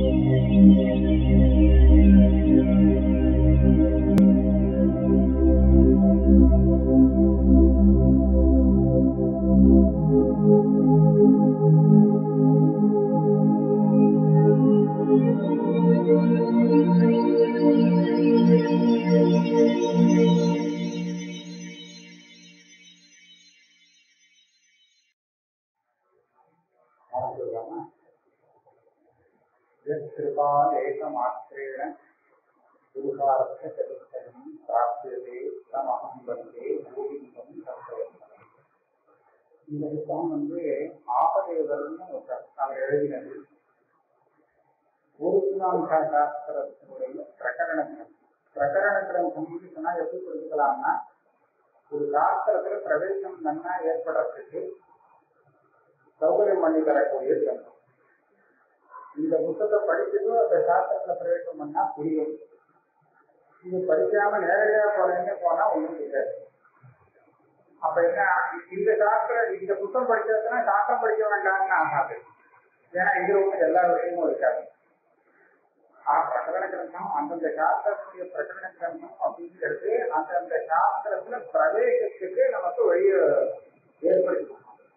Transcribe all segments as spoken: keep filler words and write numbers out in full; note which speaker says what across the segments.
Speaker 1: இந்த புத்தகம் வந்து ஆபதேவர்னு அவர் எழுதினது. பூர்வீமாம்சா சாஸ்திரத்தினுடைய பிரகரண கிரந்தம். பிரகரண கிரந்தம்னு சொன்னா எப்படி புரிஞ்சுக்கலாம்னா, ஒரு சாஸ்திரத்துல பிரவேசம் நன்னா ஏற்படுறதுக்கு சௌகரியம் பண்ணி தரக்கூடிய கிரந்தம். இந்த புத்தகத்தை படிச்சுட்டு அந்த சாஸ்திரத்துல பிரவேசம் பண்ணா புரியும். இது படிக்காம நேரடியா போறேன்னு போனா ஒண்ணும் தெரியாது. அப்ப என்ன, இந்த சாஸ்திரம் இந்த புத்தகம் படிச்சதுன்னா சாஸ்திரம் படிக்க வேண்டாம்னு ஆகாது. ஏன்னா இதுல ஒண்ணு எல்லா விஷயமும் இருக்காது. பிரகரண கிரந்தம் அந்தந்த சாஸ்திரத்துடைய பிரகரண கிரந்தம் அப்படிங்கிறது அந்தந்த சாஸ்திரத்துல பிரவேசத்துக்கு நமக்கு வழிய ஏற்படுத்தும்.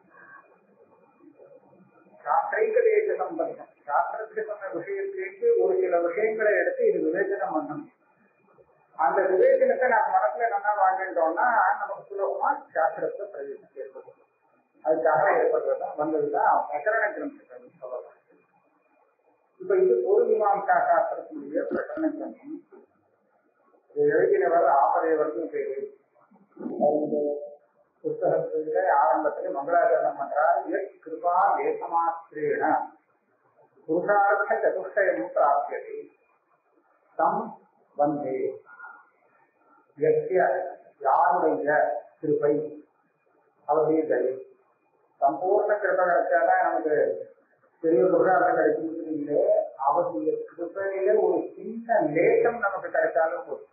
Speaker 1: சாஸ்திரைக்க தேச சம்பந்தம், சாஸ்திரத்துக்கு சொன்ன விஷயத்திற்கு ஒரு சில விஷயங்களை எடுத்து இது விவேச்சனம் பண்ணணும். அந்த விவேச்சனத்தை நம்ம மனசுல நல்லா வாழ்ந்தோம்னா நமக்கு சுலபமா சாஸ்திரத்துல பிரவேசம் ஏற்படும். அதுக்காக ஏற்படுறதுதான் வந்ததுதான் பிரகரண கிரந்தம் சொல்லலாம். இப்ப இது பூர்வீமாம்சா சாஸ்திரத்தினுடைய பிரகரண கிரந்தம். இது எழுதினவர் ஆபதேவர்னு பேரு. புத்தகத்திலே ஆரம்பத்திலே மங்களாச்சரணம் பண்றார். எஸ் கிருபா தேசமாத்திரேன புருஷார்த்த சதுஷ்டயம் பிராப்தியதே தம் வந்தே. யாருடைய கிருபை, அவருடைய தயை, சம்பூர்ண கிருபை கிடைச்சாதான் நமக்கு பெரிய புருஷார்த்தம் கிடைக்கும் இல்லை. அவருடைய கிருபையில ஒரு சின்ன லேசம் நமக்கு கிடைச்சாலும் போதும்.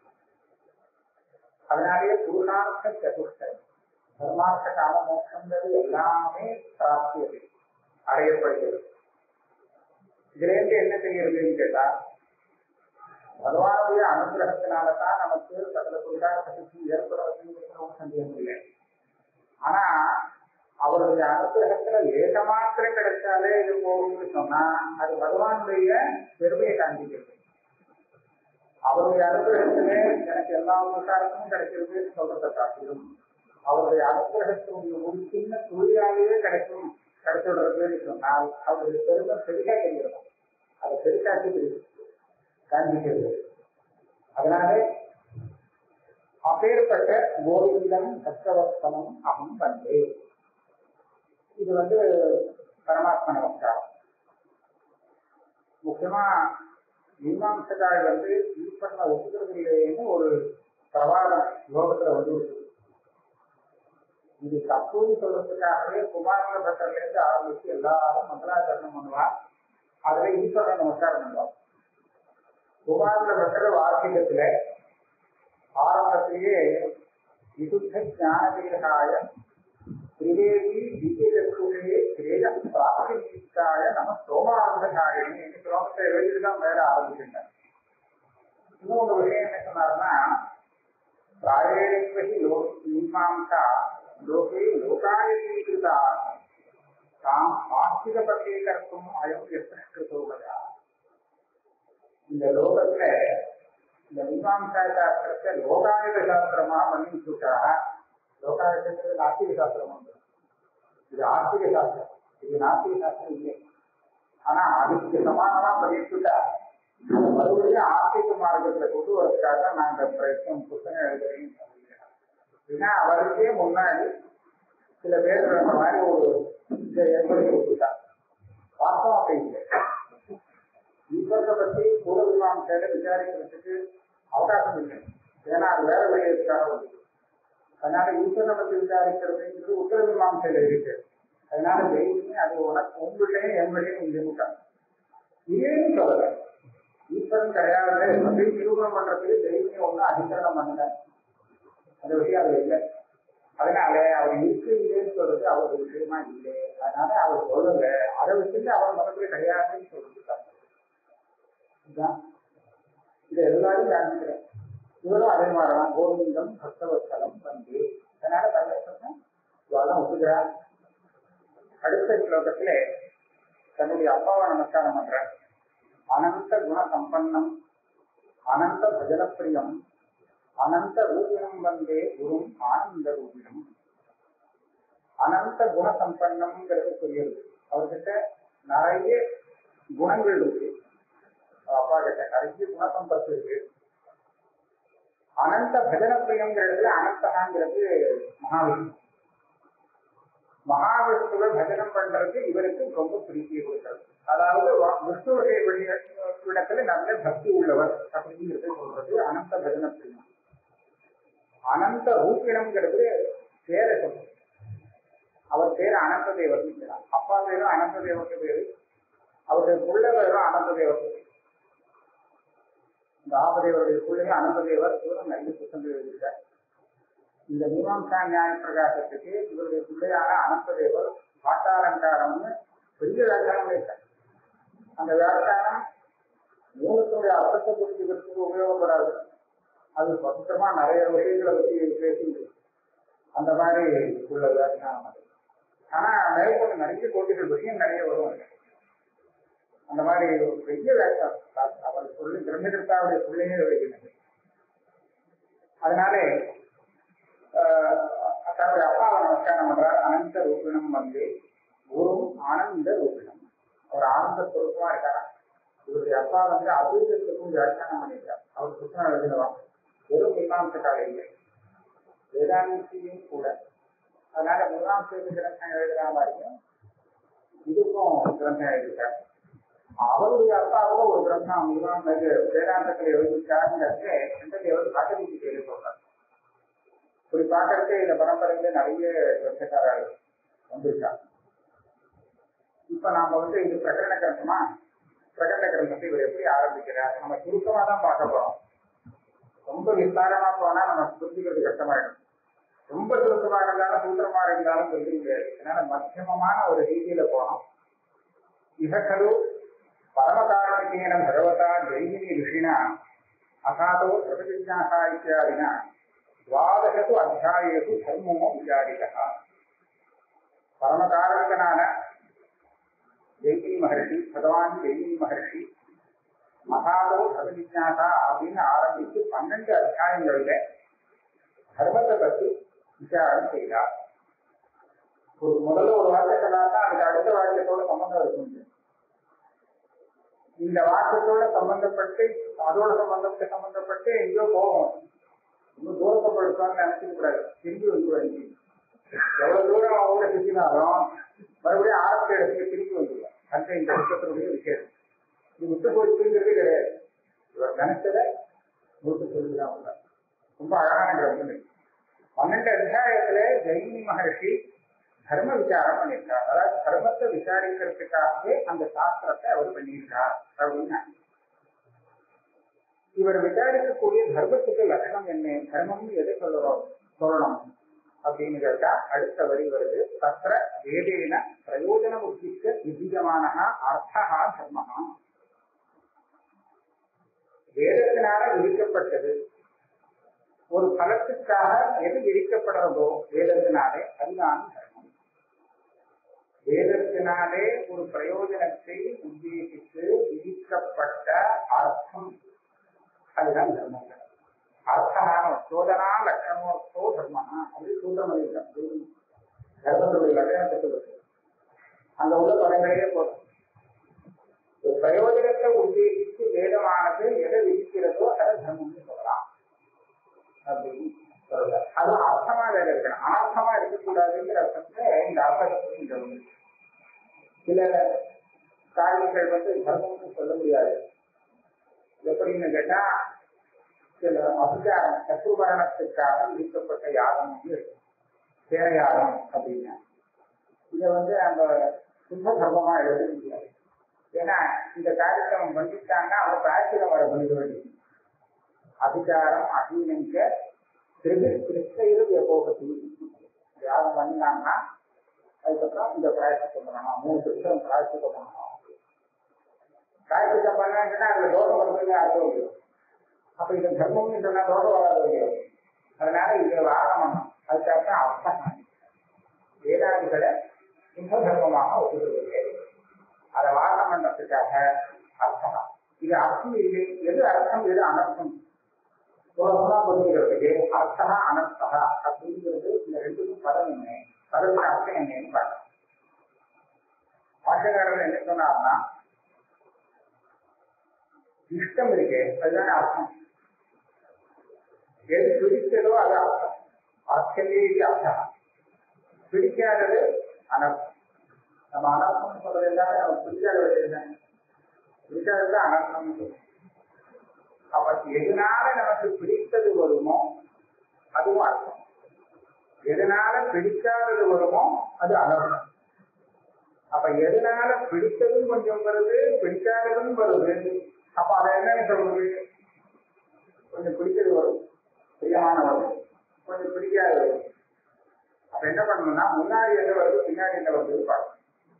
Speaker 1: அதனாலேயே புருஷார்த்த சதுஷ்டயம், தர்மார்த்த காம மோட்சங்கிறது எல்லாமே பிராப்தியது, அடையப்படுகிறது. இதுல இருந்து என்ன தெரிகிறதுன்னு கேட்டா, பகவானுடைய அனுகிரகத்தினால்தான் நமக்கு சகல புருஷார்த்த சித்தி ஏற்படுவதுன்னு சந்தேகம் இல்லை. ஆனா அவருடைய அனுகிரகத்துல லேச மாத்திரம் கிடைச்சாலே இது போகும்னு சொன்னா அது பகவானுடைய பெருமையை காண்பிக்கிறது. அவருடைய அனுகிரகத்திலே எனக்கு எல்லா புருஷார்த்தமும் கிடைக்கிறதுன்னு சொல்றதை காட்டிலும் அவருடைய அனுகிரகத்தினுடைய ஒரு சின்ன துளியாலேயே கிடைக்கும் கிடைச்சுடுறதுன்னு சொன்னால் அவருடைய பெருமை பெருசா தெரிகிறது. அதை பெருசாக்கி காண்பிக்கிறது. அதனாலே அப்பேற்பட்ட கோவிந்தம் சத்திரவர்த்தனம் அகம் வந்தே. இது வந்து பரமாத்ம நமஸ்காரம். முக்கியமா மீமாம்சகாய் வந்து ஈஸ்வரனை ஒப்புக்கிறது இல்லைன்னு ஒரு பிரவாதம் யோகத்துல வந்து இது தப்புன்னு சொல்றதுக்காகவே குமார பட்டர்ல இருந்து ஆரம்பிச்சு எல்லாரும் மங்களாச்சரணம் பண்ணுவார். அதுல ஈஸ்வரனை நமஸ்காரம் பண்ணுவார். குமார பட்டர் வார்த்திகத்துல ஆரம்பத்திலேயே விசுத்த ஞானதீகாய திரிவேதி திவ்யசக்ஷுஷே கிரேய பிராப்திகாய நம சோமார்த்தகாயன்னு இந்த ஸ்லோகத்தை எழுதிதான் மேல ஆரம்பிச்சிருந்தார். இன்னொரு விஷயம் என்ன சொன்னாருன்னா, பிராயேணி லோ மீமாம்சா லோகே லோகாயீகிருதா தாம் ஆஸ்திக பரிகர்த்தும் அயம் எஸ்கிருதோகதா. இந்த லோகத்துல இந்த மீமாம்சா சாஸ்திரத்தை லோகாயுத சாஸ்திரமா பண்ணிச்சுட்டாக. லோகாயுதத்துக்கு நாஸ்திக சாஸ்திரம் உண்டு. இது ஆஸ்திக சாஸ்திரம், இது நாஸ்திக சாஸ்திரம் இல்லை. ஆனா அதுக்கு சமானமா பண்ணிச்சுட்டா அந்த மறுபடியும் ஆஸ்திக மார்க்கத்துல கொண்டு வரதுக்காக நான் இந்த பிரச்சனை புத்தகம் எழுதுறேன்னு சொல்லிக்கிறேன். ஏன்னா அவருக்கே முன்னாடி சில பேர் அந்த மாதிரி ஒரு இதை ஏற்படுத்தி கொடுத்துட்டா. வாஸ்தவம் அப்படி இல்லை. ஈஸ்வரத்தை பற்றி பூர்வீமாம்சையில விசாரிக்கிறதுக்கு அவகாசம் இல்லை. ஏன்னா அது வேற வழியதுக்காக வந்து. அதனால ஈஸ்வரனை பற்றி விசாரிக்கிறதுங்கிறது உத்தர மீமாம்சையில இருக்கு. அதனால தெய்வமே அது உனக்கு உங்கள்கிட்டையும் எங்களையும் இருந்துட்டாங்க. இதேன்னு சொல்லல, ஈஸ்வரன் கிடையாது அப்படின்னு நிரூபணம் பண்றதுக்கு தெய்வமே ஒன்றும் அதிகரணம் பண்ணல. அந்த விஷயம் அது இல்லை. அதனால அவர் இருக்கு இல்லைன்னு சொல்றது அவருக்கு விஷயமா இல்லை. அதனால அவர் சொல்லல, அதை வச்சுட்டு அவர் மதத்துல கிடையாதுன்னு சொல்லிட்டாங்க. இதை எல்லாரும் காண்பிக்கிறேன். இவரும் அதே மாதிரிதான் கோவிந்தம் பக்தவத்தலம் வந்து அதனால பரமேஸ்வரன் இவெல்லாம் ஒத்துக்கிறார். அடுத்த ஸ்லோகத்திலே தன்னுடைய அப்பாவை நமஸ்காரம் பண்ற அனந்த குண சம்பன்னம் அனந்த பஜனப்பிரியம் அனந்த ரூபினம் வந்தே குரும் ஆனந்த ரூபினம். அனந்த குண சம்பன்னம்ங்கிறது புரியுது. அவர்கிட்ட நிறைய குணங்கள் இருக்கு. அப்பா கிட்ட நிறைய குணசம்பத்து இருக்கு. அனந்த பஜன பிரியங்கிறதுல அனந்தகாங்கிறது மகாவிஷ்ணு. மகாவிஷ்ணுவை பஜனம் பண்றது இவருக்கு ரொம்ப பிரீத்தியை கொடுக்கிறது. அதாவது விஷ்ணுடைய இடத்துல நல்ல பக்தி உள்ளவர் அப்படிங்கிறது சொல்றது அனந்த பஜன பிரியம். அனந்த ரூபிணம்ங்கிறது பேரை சொல்றது. அவர் பேரு அனந்த தேவர். அப்பா பேரும் அனந்த தேவருக்கு பேரு, அவருடைய புள்ள பேரும் அனந்த தேவர். இந்த ஆபதேவருடைய பிள்ளைங்க அனந்ததேவர் இவரும் நல்ல புத்தகங்கள் எழுதியிருக்கார். இந்த மீமாம்சா நியாய பிரகாசத்துக்கு இவருடைய பிள்ளையான அனந்ததேவர் பாட்டாலங்காரம்னு பெரிய வியாக்கியானம் இருக்கார். அந்த வியாக்கியானம் மூலத்தினுடைய அர்த்தத்தை புரிஞ்சுக்கிறதுக்கு உபயோகப்படாது. அது பசுத்தமா நிறைய விஷயங்களை பற்றி பேசுது. அந்த மாதிரி உள்ள வியாக்கியானம் அது. ஆனா மேற்கொண்டு நிறைய போட்டிகள் விஷயம் நிறைய வரும். அந்த மாதிரி பெரிய வியாக்கியானம் அவர் சொல்லி பிரம்மதத்தாவுடைய பிள்ளையே வைக்கிறது. அதனாலே தன்னுடைய அப்பாவை நமஸ்காரம் பண்றார். அனந்த ரூபிணம் வந்து குரு ஆனந்த ரூபிணம். அவர் ஆனந்த ஸ்வரூபமா இருக்காரா. இவருடைய அப்பா வந்து அபூதத்துக்கும் வியாக்கியானம் பண்ணியிருக்கார். அவர் புத்தகம் எழுதினவான். வெறும் மீமாம்சக்காக இல்லை, வேதாந்தியும் கூட. அதனால மீமாம்சத்துக்கு கிரந்தம் எழுதுற மாதிரியும் இதுக்கும் கிரந்தம் எழுதியிருக்கார். அவருடைய அப்பாவும் ஒரு கிரந்தம் வேதாந்தத்தில் எழுதியிருக்காருங்கிறது எவ்வளவு காட்டடிக்கு கேள்வி சொல்றாரு. இப்படி பார்க்கறதுக்கு இந்த பரம்பரையில நிறைய கிரந்தக்காரர்கள் வந்திருக்காங்க. இப்ப நாம வந்து இது பிரகடன கிரந்தமா, பிரகடன கிரந்தத்தை இவர் எப்படி ஆரம்பிக்கிறார் நம்ம சுருக்கமா தான் பார்க்க போறோம். ரொம்ப விஸ்தாரமா போனா நம்ம புரிஞ்சுக்கிறது கஷ்டமாயிடும். ரொம்ப சுருக்கமா இருந்தாலும் சூத்திரமா இருந்தாலும் புரிஞ்சுக்க முடியாது. அதனால மத்தியமமான ஒரு ரீதியில போனோம். இகக்கரு பரமகாரணிகேன பகவதா ஜெயினி ரிஷினா அசாதோ பிரபஜிஜாசா இத்தியாதினா துவாதசத்து அத்தியாயத்து தர்மமோ விசாரிக்கா. பரமகாரணிகனான ஜெயினி மகர்ஷி, பகவான் ஜெயினி மகர்ஷி அசாதோ பிரபஜிஜாசா அப்படின்னு ஆரம்பித்து பன்னெண்டு அத்தியாயங்களில தர்மத்தை பற்றி விசாரம் செய்தார். ஒரு முதல்ல ஒரு வார்த்தை சொன்னார்னா அதுக்கு அடுத்த வாக்கியத்தோட சம்பந்தம் இருக்கும். இந்த வாக்கியத்தோட சம்பந்தப்பட்டு அதோட சம்பந்தத்தை சம்பந்தப்பட்டு எங்கேயோ போகும். இன்னும் தூரத்தைப்படுத்தான்னு நினைச்சுக்க கூடாது. திரும்பி வந்துடுவாங்க. எவ்வளவு தூரம் அவங்க சுற்றினாலும் மறுபடியும் ஆரம்ப இடத்துக்கு திரும்பி வந்துடுவாங்க. அந்த இந்த புத்தகத்தினுடைய விசேஷம் இது விட்டு போச்சுங்கிறது கிடையாது. இவர் நினைச்சதை விட்டு சொல்லிதான் உள்ளார். ரொம்ப அழகான கிரந்தம். பன்னெண்டு அத்தியாயத்துல ஜெயினி மகர்ஷி தர்ம விசாரம் பண்ணியிருக்கார். அதாவது தர்மத்தை விசாரிக்கிறதுக்காகவே அந்த சாஸ்திரத்தை அவர் பண்ணியிருக்கார் அப்படின்னா இவர் விசாரிக்கக்கூடிய தர்மத்துக்கு லட்சணம் என்ன, தர்மம் எதை சொல்றோம் சொல்லணும் அப்படின்னு கேட்டா அடுத்த வரி வருது. தத்திர வேதேன பிரயோஜன உத்திக்க விதிகமான அர்த்தா தர்மஹா. வேதத்தினால விதிக்கப்பட்டது ஒரு பலத்துக்காக எது விதிக்கப்படுறதோ வேதத்தினாலே அதுதான் தர்மம். வேதத்தினாலே ஒரு பிரயோஜனத்தை உத்தேசித்து விதிக்கப்பட்ட அர்த்தம் அதுதான் தர்மம். அர்த்தமான சோதனா லட்சணமோர்த்தோ தர்மனா அப்படி சூத்திரம் தர்மத்துடைய லட்சணத்துக்கு அந்த உள்ள படங்களே போதும். ஒரு பிரயோஜனத்தை உத்தேசித்து வேதமானது எதை விதிக்கிறதோ அதை தர்மம்னு சொல்லலாம் அப்படின்னு சொல்ற. அது அர்த்தமா வேலை இருக்கணும், அனர்த்தமா இருக்கக்கூடாதுங்கிற அர்த்தத்துல இந்த அர்த்தத்தை இங்க வந்து சில காரியங்கள் வந்து தர்மம்னு சொல்ல முடியாது. எப்படின்னு கேட்டா சில அபிகாரம் சத்ருவரணத்துக்காக விதிக்கப்பட்ட யாகம் வந்து சேர யாகம் அப்படின்னா இதை வந்து நம்ம சுத்த தர்மமா எழுத முடியாது. ஏன்னா இந்த காரியத்தை அவன் பண்ணிட்டாங்கன்னா அவன் பிராய்ச்சிரம் வர பண்ணிக்க வேண்டியது. அதிகாரம் அகீனங்க திருவி கிருஷ்ணயிரு வியபோகத்தி யாகம் பண்ணினாங்கன்னா அதுக்கப்புறம் இந்த பிராயசித்தம் பண்ணணும், மூணு திருஷம் பிராயசித்தம் பண்ணணும். காயத்ரி ஜபம்னா சொன்னா அதுல தோஷம் வருதுன்னு அர்த்தம் முடியும். அப்ப இது தர்மம்னு சொன்னா தோஷம் வராது முடியும். அதனால இது வாரணம் அதுக்காக அர்த்தம் வேதாதிகளை சிம்ம தர்மமாக ஒப்புக்கொள்வது. அதை வாரணம் பண்றதுக்காக அர்த்தம். இது அர்த்தம் இல்லை, எது அர்த்தம் எது அனர்த்தம் சுலபமா புரிஞ்சுக்கிறதுக்கு அர்த்தா அனர்த்தா அப்படிங்கிறது இந்த ரெண்டுக்கும் பதம் என்ன, பதத்துக்கு அர்த்தம் என்னன்னு பார்க்கணும். பாஷகாரர் என்ன சொன்னார்னா இஷ்டம் இருக்கு அதுதான் அர்த்தம், எது பிடிச்சதோ அது அர்த்தம். அர்த்தமே அர்த்தம், பிடிக்காதது அனர்த்தம். நம்ம அனர்த்தம் சொல்றது எல்லாமே நம்ம பிடிக்காத என்ன பிடிக்காதது அனர்த்தம் சொல்லுவோம். அப்ப எதனால நமக்கு பிடித்தது வருமோ அதுவும் அர்த்தம், எதனால பிடிக்காதது வருமோ அது அனர்த்தம். அப்ப எதனால பிடித்ததும் கொஞ்சம் வருது பிடிக்காததும் வருது. அப்ப அதை என்னன்னு சொல்றது, கொஞ்சம் பிடிச்சது வரும் பிரியமான வரும், கொஞ்சம் பிடிக்காத வரும். அப்ப என்ன பண்ணணும்னா முன்னாடி என்ன வருது பின்னாடி என்ன வருது பார்க்கணும்.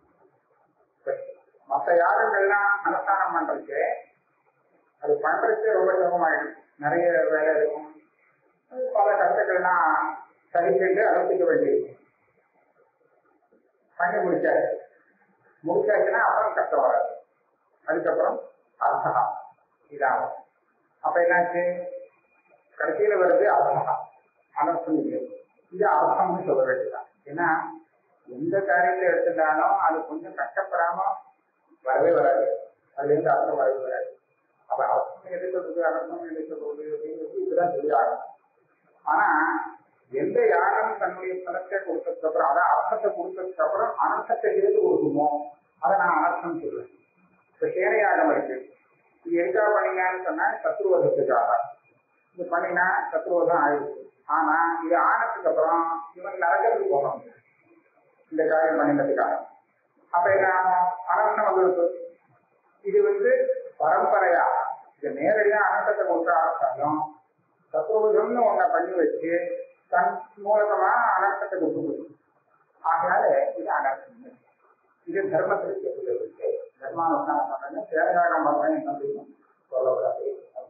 Speaker 1: மற்ற யாருங்கள்லாம் அனுஷ்டானம் பண்றதுக்கு அது பண்றதுக்கு ரொம்ப சிரமமாயிடும், நிறைய வேலை இருக்கும், பல கஷ்டங்கள்லாம் சரிக்கண்டு அனுப்பிக்க வேண்டியிருக்கும். பண்ணி முடிச்சாரு முடிச்சாச்சுன்னா அப்புறம் கஷ்டம் வராது, அதுக்கப்புறம் அர்த்தகா இதாகும். அப்ப என்னாச்சு கடைசியில வருது அர்த்தகா, அனர்த்தம் இல்லை. இது அர்த்தம்னு சொல்ல வேண்டியதான். ஏன்னா எந்த காரியத்தை எடுத்துட்டாலும் அது கொஞ்சம் கஷ்டப்படாம வரவே வராது, அதுல இருந்து அர்த்தம் வரவே வராது. அப்ப அர்த்தம் எது சொல்றது அனர்த்தம் எது சொல்றது அப்படிங்கிறது இதுதான் தெரியாகும். ஆனா எந்த யாரும் தன்னுடைய பணத்தை கொடுத்ததுக்கு அப்புறம் அதான் அர்த்தத்தை கொடுத்ததுக்கு அப்புறம் அனர்த்தத்தை சேர்த்து கொடுக்குமோ அதை நான் அனர்த்தம் சொல்றேன். இப்ப சேனையாகம் இருக்கு, இது எதுக்காக பண்ணீங்கன்னு சொன்னா சத்ருவதத்துக்காக இது பண்ணினா சத்ருவதம் ஆயிடுச்சு. ஆனா இது ஆனதுக்கு அப்புறம் இவன் நரகத்துக்கு போக முடியும் இந்த காரியம் பண்ணினதுக்காக. அப்ப என்ன அனர்த்தம் வந்து இது வந்து பரம்பரையா இது நேரடியா அனர்த்தத்தை கொண்டு ஆரம்பிச்சாலும் சத்ருவதம்னு ஒன்ன பண்ணி வச்சு தன் மூலமா அனர்த்தத்தை கொண்டு போயிடும். ஆகையால இது அனர்த்தம். இது தர்மத்திற்கு இருக்கு, தர்மானுஷ்டானம் பண்றேன்னு சேவையாகம் பண்றேன்னு என்ன சொல்லக்கூடாது.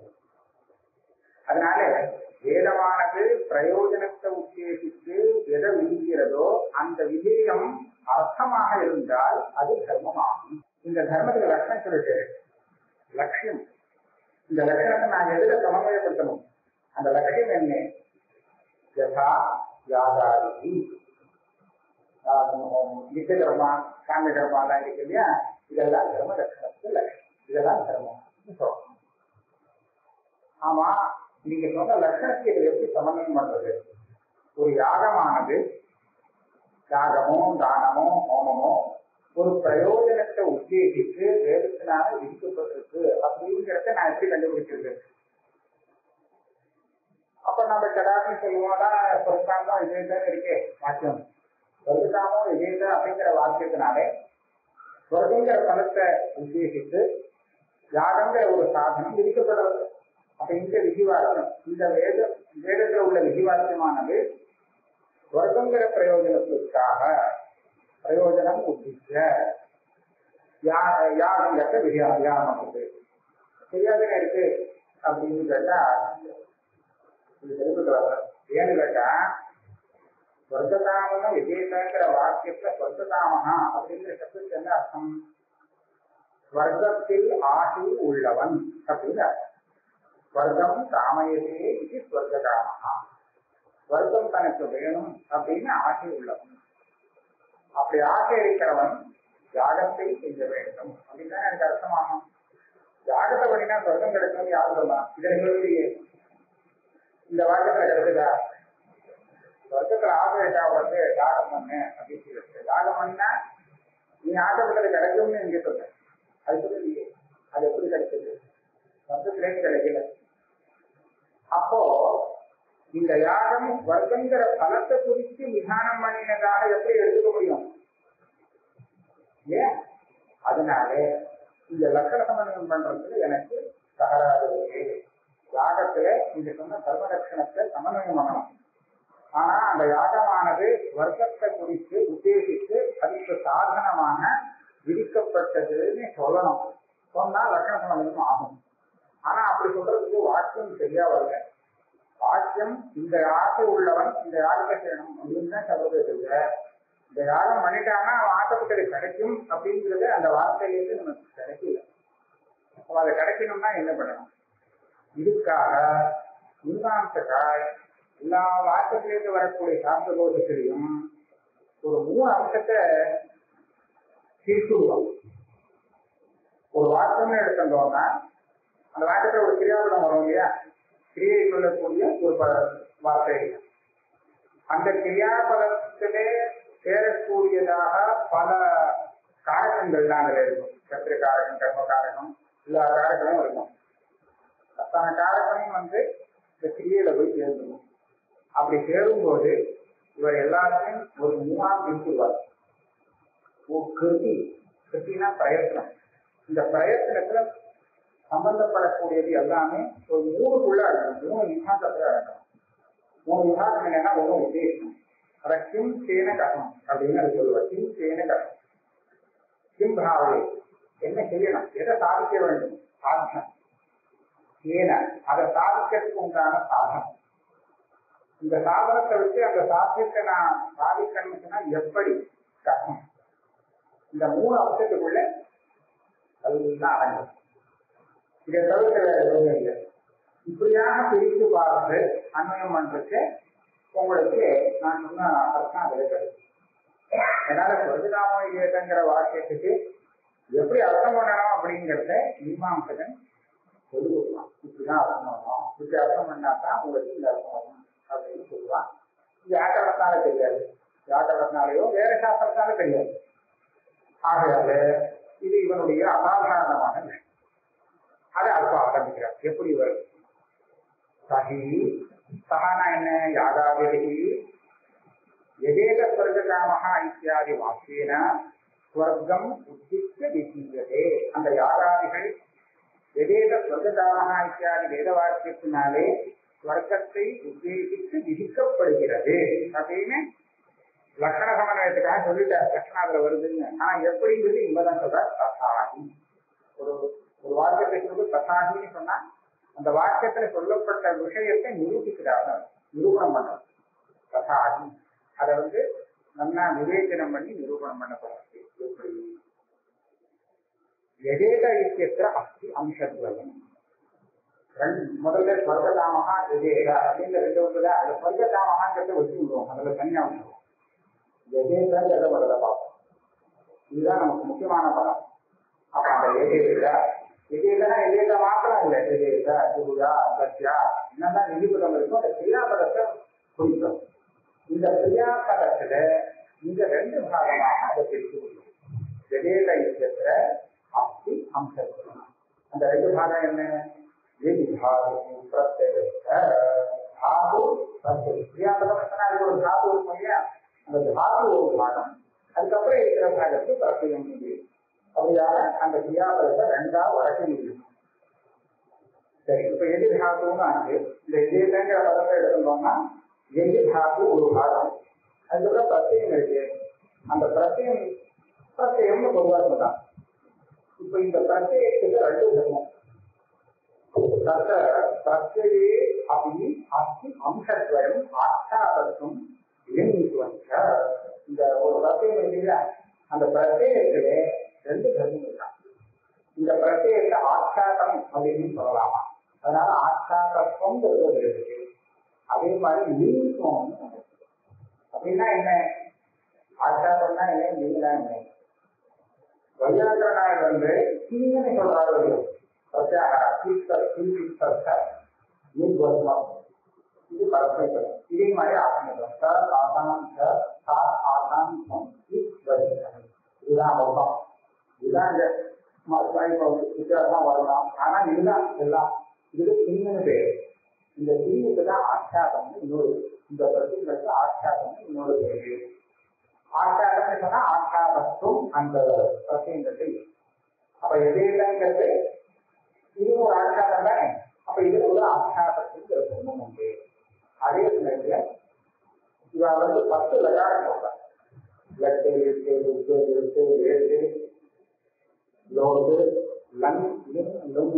Speaker 1: அதனால வேதமானது பிரயோஜனத்தை உத்தேசித்து எதை விதிக்கிறதோ அந்த விதேயம் அர்த்தமாக இருந்தால் அது தர்மமாகும். இந்த தர்மத்துக்கு லட்சணம் சொல்லிட்டு லட்சியம், இந்த லட்சணத்தை நான் எதுல சமன்வயப்படுத்தணும், அந்த லட்சியம் என்ன, யதா யாதாரி நித்திய கர்மா காமிய கர்மா எல்லாம் இருக்கு இல்லையா, இதெல்லாம் தர்ம லட்சணத்துக்கு லட்சணம், இதெல்லாம் தர்மம் சொல்லணும். ஆமா நீங்க சொன்ன லட்சணத்தை இதை எப்படி சமன்வயம் பண்றது? ஒரு யாகமானது யாகமோ தானமோ ஹோமமோ ஒரு பிரயோஜனத்தை உத்தேசித்து வேதத்தினால விதிக்கப்பட்டிருக்கு அப்படிங்கிறத நான் எப்படி கண்டுபிடிக்கிறது? அப்ப நம்ம கடாட்சி சொல்லுவோம்னா சொர்க்காமோ இதேதான் இருக்கே வாக்கியம், சொர்க்காமோ இதேதான் அப்படிங்கிற வாக்கியத்தினாலே சொர்க்கங்கிற பலத்தை உத்தேசித்து யாகங்கிற ஒரு சாதனம் விதிக்கப்படுறது. அப்ப இந்த விதிவாக்கியம் இந்த வேத வேதத்தில் உள்ள விதிவாக்கியமானது சொர்க்கங்கிற பிரயோஜனத்திற்காக பிரயோஜனம் உத்திக்க யாகங்கிறத விதியா யாகமாகுது சரியாதானே இருக்கு அப்படின்னு கேட்டா இது தெரிவித்து வர. ஏன்னு கேட்டா ஸ்வர்கதாமன விஜயங்கிற வாக்கியத்துல ஸ்வர்கதாமகா அப்படிங்கிற சப்தத்துக்கு என்ன அர்த்தம்? ஸ்வர்க்கத்தில் ஆசை உள்ளவன் அப்படின்னு அர்த்தம். ஸ்வர்க்கம் காமயதே இது ஸ்வர்கதாமகா, ஸ்வர்க்கம் தனக்கு வேணும் அப்படின்னு ஆசை உள்ளவன். அப்படி ஆசை இருக்கிறவன் யாகத்தை செய்ய வேண்டும் அப்படின்னு தான் எனக்கு அர்த்தமாகும். யாகத்தை பண்ணினா சொர்க்கம் கிடைக்கும் யாரு சொல்லலாம்? இதை சொல்லியே இந்த வாக்கியத்துல கிடைக்குதா? சொர்க்கத்துல ஆசை வந்து யாகம் பண்ணு அப்படின்னு சொல்லிட்டு யாகம் பண்ணா நீ ஆசைப்பட்டது கிடைக்கும்னு இங்க சொல்ற, அது சொல்லியே அது எப்படி கிடைச்சது? சொர்க்கத்திலேயும் கிடைக்கல. அப்போ இந்த யாகம் வர்க்கங்கிற பலத்தை குறித்து விதானம் பண்ணினதாக எப்படி எடுத்துக்க முடியும்? ஏன்? அதனால இந்த லட்சண சமன்வயம் பண்றதுக்கு எனக்கு தகராறு இருக்கு. யாகத்துல நீங்க சொன்ன தர்ம லட்சணத்தை சமன்வயம் பண்ணணும். ஆனா அந்த யாகமானது வர்க்கத்தை குறித்து உத்தேசித்து அதுக்கு சாதனமாக விதிக்கப்பட்டதுன்னு சொல்லணும். சொன்னா லட்சண சம்பந்தம் ஆகும். ஆனா அப்படி சொல்றதுக்கு வாக்கியம் சரியா வரல. வாக்கியம் இந்த ஆசை உள்ளவன் இந்த யாகத்தை செய்யணும் அப்படின்னு தான் சொல்றதே தவிர இந்த யாகம் பண்ணிட்டாங்கன்னா ஆசைப்பட்டது கிடைக்கும் அப்படிங்கிறது அந்த வார்த்தையிலேருந்து நமக்கு கிடைக்கல. அப்ப அதை கிடைக்கணும்னா என்ன பண்ணணும்? இதுக்காக மீமாம்சகாய் எல்லா வாக்கியத்திலிருந்து வரக்கூடிய சார்ந்த தோஷத்திலையும் ஒரு மூணு அம்சத்தை பிரிச்சுடுவாங்க. ஒரு வாக்கியம்னு எடுத்தோம்னா அந்த வாக்கியத்தை ஒரு கிரியாபதம் வரும் இல்லையா, கிரியை சொல்லக்கூடிய ஒரு வார்த்தை. அந்த கிரியாபதத்திலே சேரக்கூடியதாக பல காரகங்கள் தான் அதில் இருக்கும். கத்திர காரகம், கர்ம காரகம், எல்லா காரகமும் இருக்கும். அத்தனை காரகமும் வந்து இந்த கிரியையில போய் சேர்ந்துடும். அப்படி சேரும்போது இவர் எல்லாருமே ஒரு மூணா பிரிச்சுடுவார். கிருதி, கிருத்தினா பிரயத்னம். இந்த பிரயத்னத்துல சம்பந்தப்படக்கூடியது எல்லாமே ஒரு மூணுக்குள்ள இருக்கணும். மூணு விபாகத்துல இருக்கணும். மூணு விபாகம் என்னன்னா ஒன்றும் உத்தேசம். அதை கிம் சேன ககம் அப்படின்னு அது சொல்லுவார். கிம் சேன ககம், கிம் பாவே, என்ன செய்யணும், எதை சாதிக்க வேண்டும், சாதனம் ஏன அதை சாதிக்கிறதுக்கு உண்டான சாதனம். இந்த சாதனத்தை வச்சு அந்த சாத்தியத்தை நான் சாதிக்கணும்னா எப்படி ககம். இந்த மூணு அம்சத்துக்குள்ள அதுதான் அடங்கும். இதை தவிர்க்க எதுவுமே இல்லை. இப்படியாக பிரித்து பார்த்து அன்வயம் பண்றதுக்கு உங்களுக்கு நான் சொன்ன அர்த்தம் அதில் கிடைக்கும். அதனால சொர்க்கதாமோ ஏதங்கிற வாக்கியத்துக்கு எப்படி அர்த்தம் பண்ணணும் அப்படிங்கிறத மீமாம்சகன் சொல்லி கொடுக்கலாம். இப்படிதான் அர்த்தம் பண்ணணும், இப்படி அர்த்தம் பண்ணாதான் உங்களுக்கு இந்த அர்த்தம் வரணும் அப்படின்னு சொல்லுவான். வியாக்கரணத்தால தெரியாது, வியாக்கரணத்தினாலேயோ வேற சாஸ்திரத்தால தெரியாது. ஆகையால இது இவனுடைய அசாதாரணமான விஷயம். அதை அப்ப ஆரம்பிக்கிறார். எப்படி வரும்? சஹி சஹானா என்ன, யாகாவிதி எதேக ஸ்வர்காமஹா இத்தியாதி வாக்கியேன ஸ்வர்க்கம் உத்திஷ்ட விதீயதே. அந்த யாகாதிகள் எதேக ஸ்வர்காமஹா இத்தியாதி வேத வாக்கியத்தினாலே ஸ்வர்க்கத்தை உத்தேசித்து விதிக்கப்படுகிறது அப்படின்னு லட்சண சமன்வயத்துக்காக சொல்லிட்டார். லட்சணம் அதுல வருதுன்னு. ஆனா எப்படிங்கிறது இங்கதான் சொல்ற. தசாகி ஒரு ஒரு வாக்கியத்தை சொல்லி தசாகின்னு சொன்னா அந்த வாக்கியத்துல சொல்லப்பட்ட விஷயத்தை நிரூபிக்கிறாங்க, நிரூபணம் பண்ணணும். தசாகி அதை வந்து நல்லா விவேச்சனம் பண்ணி நிரூபணம் பண்ணப்படுறது. எப்படி? எதேக இத்தியத்திர அஸ்தி அம்சத்வயம். முதல்ல ஸ்வர்கதாமகா எதேக அப்படின்னு ரெண்டு ஒன்றுல அந்த ஸ்வர்கதாமகாங்கிறத வச்சு விடுவோம். அதுல தனியா விடுவோம். எதேதான் எதை வரத பார்ப்போம். இதுதான் நமக்கு முக்கியமான படம். அப்ப அந்த எதேக எதேகனா எதேக மாத்திரம் இல்லை, எதேக சுருயா சத்யா என்னதான் நிதிபதம் இருக்கும். அந்த கிரியாபதத்தை குறிக்கும். இந்த கிரியாபதத்துல இந்த ரெண்டு பாகமாக அதை பிரித்து கொள்ளும். எதேக இத்தியத்திர அஸ்தி அம்சத்துவம். அந்த ரெண்டு பாகம் என்ன? தாது பிரத்யேக தாது பிரத்யேக. கிரியாபதம் அது ஒரு தாது இருக்கும் இல்லையா, அந்த தாது ஒரு பாகம். அதுக்கப்புறம் இருக்கிற பாகத்துக்கு பிரத்யேகம் இல்லை. அப்படியாக அந்த கிரியாபதத்தை ரெண்டா வழக்க முடியும். சரி, இப்ப எதி தாத்துன்னு ஆச்சு. இந்த எதிர்ங்கிற பதத்தை எடுத்துட்டோம்னா எதி தாத்து ஒரு பாகம். அதுக்கப்புறம் பிரத்யேகம் இருக்கு. அந்த பிரத்யேகம் பிரத்யேகம்னு பொதுவாக சொல்லலாம். இப்ப இந்த பிரத்யேகத்துக்கு ரெண்டு தர்மம். பிரத்யே அப்படி அஸ்தி அம்சத்வயம் ஆட்சாபத்தும் இந்த ஒரு பிரத்யேகம் இருக்குல்ல, அந்த பிரத்யேகத்திலே ரெண்டு தர்மம் இருக்கான். இந்த பிரத்யேகத்தை ஆட்சாதம் அப்படின்னு சொல்லலாமா? அதனால ஆட்சாதத்துவம் இருக்கு. அதே மாதிரி லிங்கம் அப்படின்னா என்ன? ஆட்சாதம்னா என்ன, லிங்கா என்ன? வையாக்கரனாய் வந்து தீங்கன்னு சொல்றாரு. இது பரஸ்பரம். இதே மாதிரி ஆசனம் இதுதான் மொத்தம். இதுதான் வித்தியாசமா வரலாம். ஆனா இதுதான் எல்லாம். இது தீங்கன்னு பேரு. இந்த தீங்குக்கு தான் ஆட்சாதம் இன்னொரு, இந்த பிரச்சனைக்கு ஆட்சாதம் இன்னொரு பேரு. ஆட்சாதம்னு சொன்னா ஆட்சாதத்தும் அந்த பிரச்சனை. அப்ப எதையிலங்கிறது இது ஒரு ஆட்சாதம் தானே. அப்ப இதுல ஒரு ஆட்சாதத்துங்கிற சொந்தம் உண்டு. அதே சமயத்துல இவ வந்து பத்து லகாரம் சொல்றாங்க. லட்டு எட்டு எட்டு எட்டு ஏழு லோட்டு லங் லங்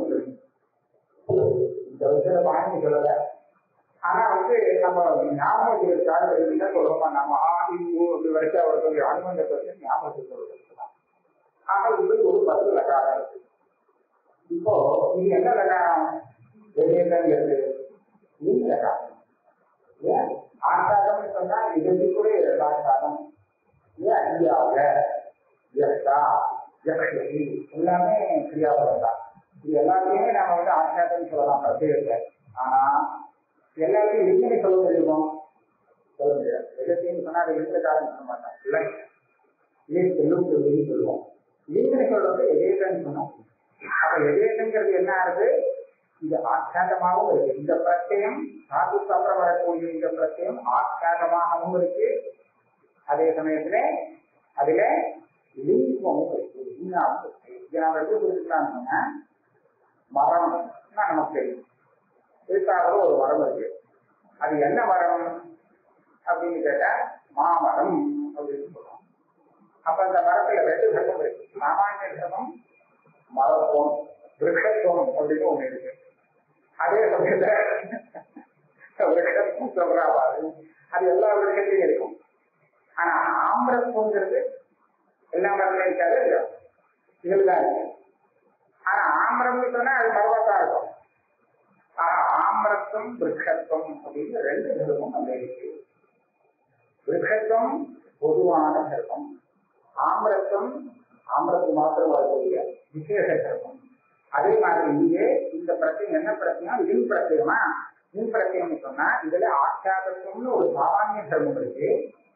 Speaker 1: இந்த வருஷத்துல பாணி சொல்லல. ஆனா வந்து நம்ம ஞாபகம் வச்சுக்கிறதுக்காக சொல்றோமா நம்ம ஆடி அப்படி வரைக்கும் அவர்களுடைய அனுமந்தத்தை வச்சு ஞாபகத்துக்கு சொல்றதுதான். ஆக இது ஒரு பத்து லகாரம் இருக்கு. இப்போ இது என்ன லகாரம் வெளியேறது நீங்க லகாரம் ஏன் ஆசாதம்னு சொன்னா இது கூட ஆசாதம் ஏன் இந்தியாவில ஜெகா ஜெகி எல்லாமே கிரியாபதம் தான். இது எல்லாத்தையுமே நாம வந்து ஆசாதம்னு சொல்லலாம் பிரத்யேகத்தை. ஆனா எல்லாத்தையும் விஞ்ஞானி சொல்ல முடியுமோ சொல்ல முடியாது. எல்லாத்தையும் சொன்னா அதை எழுந்த காரணம் சொல்ல மாட்டாங்க. இல்லை ஏன் செல்லும் அப்படின்னு சொல்லுவோம். விஞ்ஞானி சொல்றது எதேதன்னு சொன்னோம். அப்ப எதேதங்கிறது என்ன ஆகுது? இது ஆச்சாரமாகவும் இருக்கு. இந்த பிரத்யம் சாதுக்கு அப்புறம் வரக்கூடிய இந்த பிரத்யம் ஆச்சாரமாகவும் இருக்கு. அதே சமயத்துல அதுல லிங்கமும் இருக்கு. லிங்காவும் இருக்கு. இதை நாம எப்படி புரிஞ்சுக்கலாம்னு சொன்னா மரம் நமக்கு தெரியும். இதுக்காக ஒரு மரம் இருக்கு. அது என்ன மரம் அப்படின்னு கேட்டா மாமரம் அப்படின்னு சொல்லுவோம். அப்ப அந்த மரத்துல ரெண்டு தர்மம் இருக்கு. சாமானிய தர்மம் மரத்துவம் விருஷத்துவம் அப்படின்னு ஒண்ணு இருக்கு. அதே சமயத்துல விருஷத்துவம் சொல்றாவாது அது எல்லா விருஷத்தையும் இருக்கும். ஆனா ஆம்பரத்துவங்கிறது எல்லா மரத்துல இருக்காது இல்லையா? இதுலதான் இருக்கு. ஆனா ஆம்பரம் சொன்னா அது மரவாத்தான் இருக்கும். ஆம்பரத்துவம் விருஷத்துவம் அப்படின்னு ரெண்டு தர்மம் அங்க இருக்கு. விருஷத்துவம் பொதுவான தர்மம், ஆம்பரத்துவம் ஆம்பரத்து மாத்திரம் வரக்கூடிய விசேஷ தர்மம். அதே மாதிரி இங்கே இந்த பிரச்சனை என்ன பிரச்சனை மின் பிரத்யமா மின் பிரத்யம்னு சொன்னா இதுல ஆச்சாரத்துவம்னு ஒரு சாமானிய தர்மம் இருக்கு.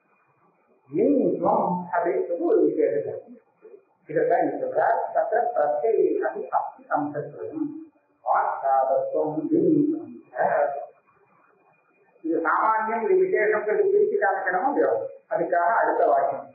Speaker 1: மின்வம் அப்படின்னு ஒரு விசேஷ தர்மம். இதைத்தான் இங்க சொல்றார். சத்த பிரத்யேக சக்தி சம்சத்துவம் ஆச்சாரத்துவம் இது சாமானியம் இது விசேஷம் பிரிச்சு காமிக்கணுமோ இல்லையோ அதுக்காக அடுத்த வாக்கியம்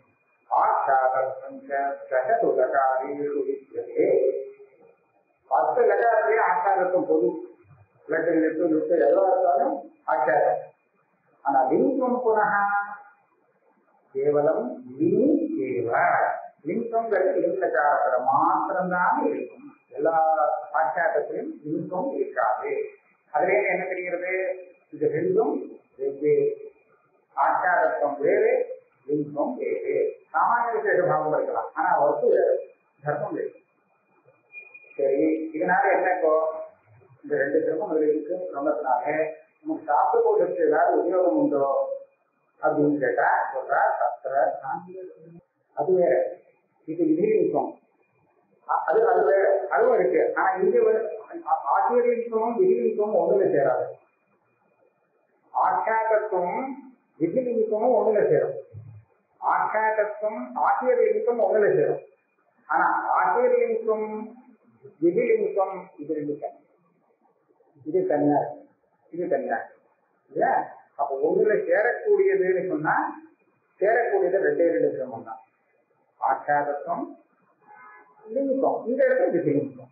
Speaker 1: பத்து லகாரத்தையும் ஆச்சாரத்துவம் பொது லட்டு லட்டு லுட்டு எவ்வளோ இருந்தாலும் ஆச்சாரம். ஆனா லிங்கம் புனக கேவலம் லிங் கேவ லிங்கம்ங்கிறது லிங்ககாரத்துல மாத்திரம்தான் இருக்கும். எல்லா ஆச்சாரத்திலும் லிங்கம் இருக்காது. அதுல என்ன தெரிகிறது? இது ரெண்டும் வெவ்வேறு. ஆச்சாரத்துவம் வேறு, லிங்கம் வேறு. சாமானிய விசேஷ பாவம் இருக்கலாம், ஆனா அவருக்கு தர்மம் வேறு. சரி, இதனால என்னக்கோ இந்த ரெண்டு தர்மம் இருக்கு சொன்னதுனால நமக்கு சாப்பிட்டு போட்டு ஏதாவது உபயோகம் உண்டோ அப்படின்னு கேட்டா சொல்றா சத்திர அது வேற. இது விதிலிங்கம் அது அது வேற, அதுவும் இருக்கு. ஆனா இங்க ஆச்சரியத்துவம் விதிலிங்கமும் ஒண்ணுல சேராது. ஆச்சாரத்துவம் விதிலிங்கமும் ஒண்ணுல சேரும். ஆச்சாரத்துவம் ஆச்சரியலிங்கம் ஒண்ணுல சேரும். ஆனா ஆச்சரியலிங்கம் விதிலிங்கம் இது ரெண்டு தனி. இது தனியா இருக்கு, இது தனியா இருக்கு இல்லையா? அப்ப ஒண்ணுல சேரக்கூடியதுன்னு சொன்னா சேரக்கூடியது ரெண்டே ரெண்டு சிரமம் தான். ஆச்சாரத்துவம் லிங்கம், இந்த இடத்துல விதிலிங்கம்.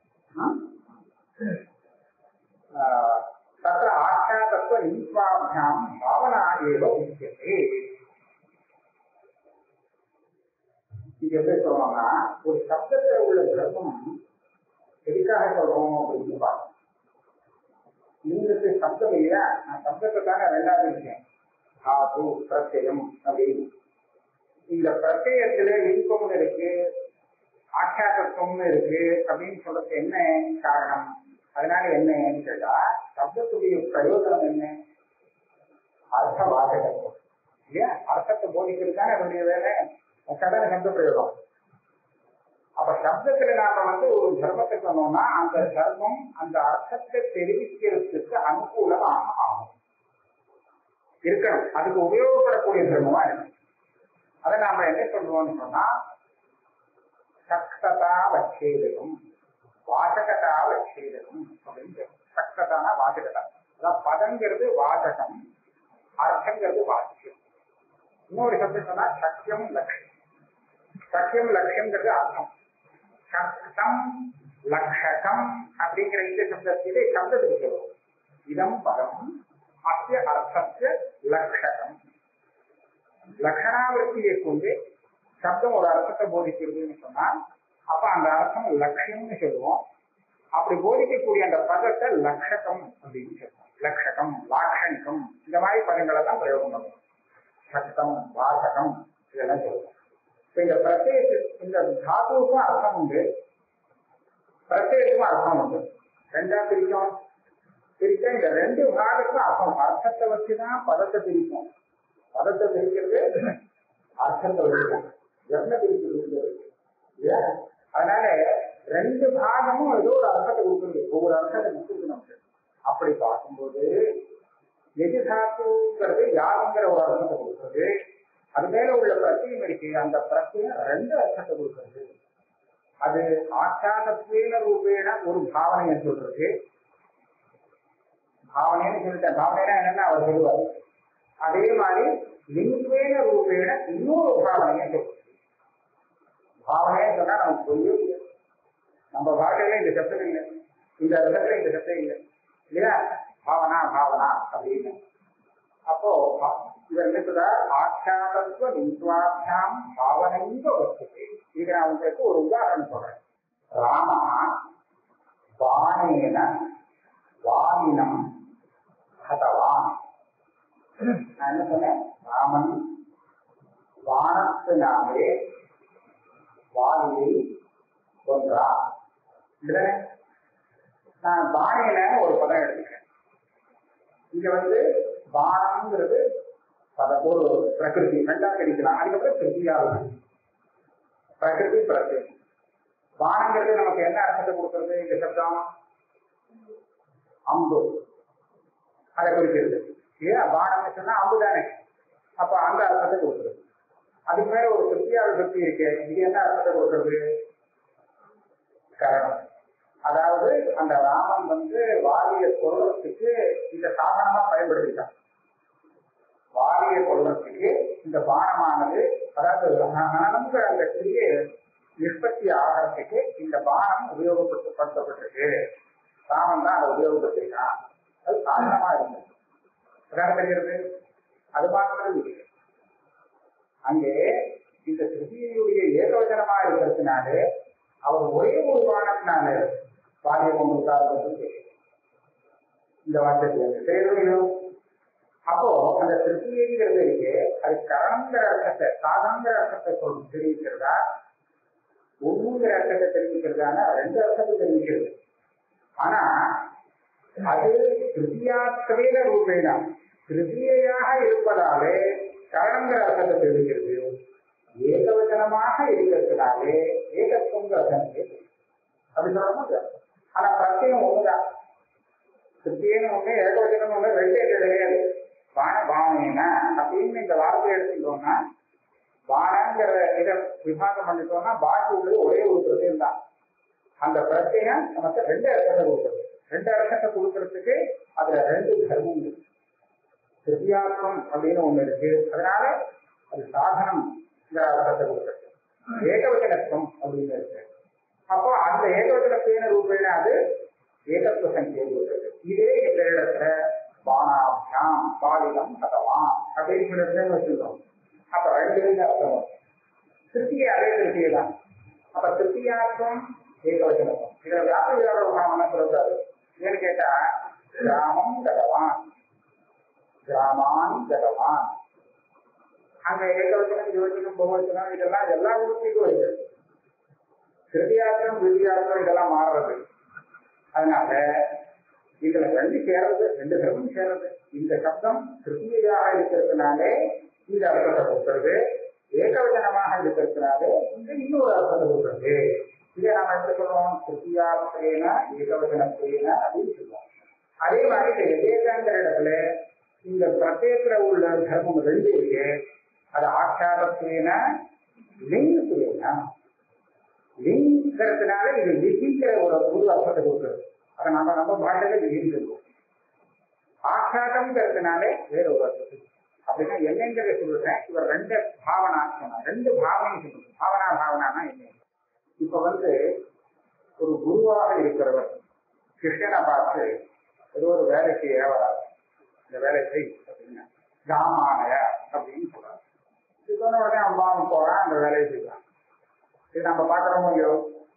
Speaker 1: தत्र ஆச்சாரத்துவ லிங்காபியாம் பாவனா ஏவ உச்சியதே. இது எப்படி சொல்றோம்னா ஒரு சப்தத்துல உள்ள தர்மம் எதுக்காக சொல்றோம் அப்படின்னு பாருங்க. லிங்கத்து சப்தம் இல்லையா? நான் சப்தத்தை தானே ரெண்டாவது விஷயம் தாது பிரத்யம் அப்படின்னு. இந்த பிரத்யத்துல லிங்கம்னு இருக்கு, ஆச்சாரத்துவம்னு இருக்கு அப்படின்னு சொல்றது என்ன காரணம்? அதனால என்னன்னு கேட்டா சப்தத்துடைய பிரயோஜனம் என்ன? அர்த்த வாசகத்துவம் இல்லையா? அர்த்தத்தை போதிக்கிறது தானே அதனுடைய வேலை. சதான சப்த பிரயோகம். அப்ப சப்தத்துல நாம வந்து ஒரு தர்மத்தை சொன்னோம்னா அந்த தர்மம் அந்த அர்த்தத்தை தெரிவிக்கிறதுக்கு அனுகூலமாக ஆகும் இருக்கணும். அதுக்கு உபயோகப்படக்கூடிய தர்மமா இருக்கு. அதை நாம என்ன சொல்லுவோம்னு சொன்னா சக்ததா வச்சேதகம் வாசகதா வச்சேதகம் அப்படின்னு. சக்ததானா வாசகதா, அதான் பதங்கிறது வாசகம், அர்த்தங்கிறது வாசியம். இன்னொரு சப்தம் சொன்னா சத்தியம் லட்சியம். சத்தியம் லட்சியம்ங்கிறது அர்த்தம். சக்தம் லட்சகம் அப்படிங்கிற இந்த சப்தத்திலே சப்தத்துக்கு சொல்லுவோம். இதம் பதம் அத்திய அர்த்தத்திய லட்சகம். லட்சணாவிருத்தியை கொண்டு சப்தம் ஒரு அர்த்தத்தை போதிக்கிறதுன்னு சொன்னா அப்ப அந்த அர்த்தம் லட்சியம்னு சொல்லுவோம். அப்படி போதிக்கக்கூடிய அந்த பதத்தை லட்சகம் அப்படின்னு சொல்லுவோம். லட்சகம், லாட்சணிகம் இந்த மாதிரி பதங்கள் எல்லாம் பிரயோகம் பண்ணுவோம். சத்தம், வாசகம் இதெல்லாம் சொல்லுவோம். இப்ப இந்த பிரத்யேக இந்த தாத்துவுக்கும் அர்த்தம் உண்டு, பிரத்யேகத்துக்கும் அர்த்தம் உண்டு. ரெண்டா பிரிக்கும். பிரிச்சா இந்த ரெண்டு பாகத்துக்கும் அர்த்தம், அர்த்தத்தை வச்சுதான் பதத்தை பிரிக்கும். பதத்தை பிரிக்கிறது அர்த்தத்தை வச்சுதான், என்ன பிரிக்கிறது. அதனால ரெண்டு பாகமும் ஏதோ ஒரு அர்த்தத்தை கொடுக்குறது, ஒவ்வொரு அர்த்தத்தை கொடுக்குறது நமக்கு. அப்படி பார்க்கும்போது எதிர்காப்புங்கிறது யாருங்கிற ஒரு அர்த்தத்தை கொடுக்குறது, அது மேல உள்ள பிரத்தியம் இருக்கு, அந்த பிரத்தியம் ரெண்டு அர்த்தத்தை கொடுக்குறது. அது ஆச்சாரத்வேன ரூபேன ஒரு பாவனையை சொல்றது. பாவனைன்னு சொல்லிட்டேன், பாவனைனா என்னன்னு அவர் சொல்லுவாரு. அதே மாதிரி லிங்குவேன ரூபேன இன்னொரு பாவனையை சொல்றது. பாவனைன்னு சொன்னா நமக்கு புரிய முடியாது. நம்ம வாழ்க்கையில இந்த சப்தம் இல்லை, இந்த இடத்துல இந்த சப்தம் இல்லை இல்லையா, பாவனா பாவனா அப்படின்னு. அப்போ இவர் என்னதுதா ஆச்சாரத்துவ லிங்குவாக்கியாம் பாவனைங்க வச்சுட்டு, இது நான் உங்களுக்கு ஒரு உதாரணம் சொல்றேன். ராமா பானேன வாலினம் ஹதவான். நான் என்ன சொன்னேன், ராமன் வானத்தினாலே வாலியை கொன்றா. நான் பானேன ஒரு பதம் எடுத்துக்கிறேன். இங்க வந்து பானம்ங்கிறது ஒரு பிரகிருதி, ரெண்டா கிடைக்கலாம். அதுக்கப்புறம் கிருத்தியாகும் பிரகிருதி பிரத்யம். பானங்கிறது நமக்கு என்ன அர்த்தத்தை கொடுக்கறது, இந்த சப்தம் அம்பு அதை குறிக்கிறது. ஏன் பானம் சொன்னா அம்பு தானே, அப்ப அந்த அர்த்தத்தை கொடுக்குறது. அதுக்கு மேல ஒரு கிருத்தியாக சக்தி இருக்கு, இது என்ன அர்த்தத்தை கொடுக்கறது, கரணம். அதாவது அந்த ராமன் வந்து வாலியை கொள்றதுக்கு இந்த சாதனமா பயன்படுத்திட்டான். வாலியை கொள்றதுக்கு இந்த பானமானது, அதாவது நமக்கு அந்த கிரியை நிஷ்பத்தி ஆகிறதுக்கு இந்த பானம் உபயோகப்படுத்தப்பட்டிருக்கு. ராமன் தான் அதை உபயோகப்படுத்திருக்கான், அது சாதனமா இருந்தது. அதான் தெரிகிறது. அது மாத்திரம் இல்லை, அங்கே இந்த கிருதியுடைய ஏகவசனமா இருக்கிறதுனாலே அவர் ஒரே ஒரு பானத்தினால வாலியை கொண்டிருக்காரு. இந்த வார்த்தை தெரியும். அப்போ அந்த திருப்திங்கிறது இருக்கு, அது கரணங்கிற அர்த்தத்தை சாதனங்கிற அர்த்தத்தை சொல்லி தெரிவிக்கிறதா, ஒண்ணுங்கிற அர்த்தத்தை தெரிவிக்கிறதான ரெண்டு அர்த்தத்தை தெரிவிக்கிறது. ஆனா அது திருத்தியாத்வேன ரூபேனா திருத்தியாக இருப்பதாலே கரணங்கிற அர்த்தத்தை தெரிவிக்கிறது. ஏகவசனமாக இருக்கிறதுனாலே ஏகத்துவங்கிற அர்த்தம் அப்படி சொல்ல. ஆனா பிரத்யம் ஒண்ணுதான், திருப்தியன்னு ஒண்ணு ஏகவசனம் ஒண்ணு ரெண்டே கிடையாது. பான பாவனைனா அப்படின்னு இந்த வார்த்தையை எடுத்துட்டோம்னா, பானங்கிற இதை விபாகம் பண்ணிட்டோம்னா பாக்கி உள்ளது ஒரே ஒரு பிரத்தியம் தான். அந்த பிரத்தியம் நமக்கு ரெண்டு அர்த்தத்தை கொடுக்குறது. ரெண்டு அர்த்தத்தை கொடுக்கறதுக்கு அதுல ரெண்டு தர்மம் இருக்கு. திருத்தியாத்மம் அப்படின்னு ஒண்ணு இருக்கு, அதனால அது சாதனம் அர்த்தத்தை கொடுக்குறது. ஏகவசனத்துவம் அப்படின்னு இருக்கு. அப்போ அந்த ஏகவசனத்துவ ரூபேன அது ஏகத்துவ சங்கியை கொடுக்குறது. இதே இந்த இடத்துல பானாபியாம் பாலிதம் ஹதவான் அப்படின்னு வச்சுருக்கோம். அப்ப ரெண்டு அர்த்தம். திருப்தியை அதே திருப்தியை தான். அப்ப திருப்தியார்த்தம் ஏகவசனத்துவம். இதுல வியாபாரம் சொல்லக்கூடாது. ஏன்னு கேட்டா கிராமம் கதவான், கிராமான் கதவான், அங்க ஏகவசனம் யோசனம் பகுவச்சனம் இதெல்லாம் எல்லா ஊருக்கும் வருது. திருப்தியார்த்தம் விதியார்த்தம் இதெல்லாம் மாறுறது. அதனால இதுல ரெண்டு சேர்றது, ரெண்டு சப்தம் சேர்றது. இந்த சப்தம் திருப்தியாக இருக்கிறதுனாலே இந்த அர்த்தத்தை கொடுக்கிறது, ஏகவசனமாக இருக்கிறதுனாலே இந்த இன்னொரு அர்த்தத்தை கொடுக்கிறது. இதை நாம எப்படி சொல்லுவோம், திருப்தியார்த்தேன ஏகவசனத்தேன அப்படின்னு சொல்லுவோம். அதே மாதிரி இந்த எதேகாங்கிற இடத்துல இந்த பிரத்யேகத்துல உள்ள தர்மம் ரெண்டு இருக்கு. அது ஆச்சாரத்தேன லிங்க் சொல்லுவா. லிங்கிறதுனால இது லிங்கிற ஒரு புது அர்த்தத்தை கொடுக்கிறது. அதை நம்ம நம்ம பாஷையில லிங்க் சொல்லுவோம். ஆச்சாரம்ங்கிறதுனாலே வேற ஒரு அர்த்தத்தை. அப்படின்னா என்னங்கிறத சொல்றேன். இவர் ரெண்டு பாவனா சொன்னார், ரெண்டு பாவனை சொல்லுங்க. பாவனா பாவனானா என்ன? இப்ப வந்து ஒரு குருவாக இருக்கிறவர் கிருஷ்ணனை பார்த்து ஏதோ ஒரு வேலைக்கு ஏவராது, இந்த வேலை செய் அப்படின்னா ராமானய அப்படின்னு சொல்றாரு. இது சொன்ன உடனே அம்மாவும் போறான், அந்த வேலையை செய்யலாம். இது நம்ம பார்க்கிறோமோ இல்லையோ,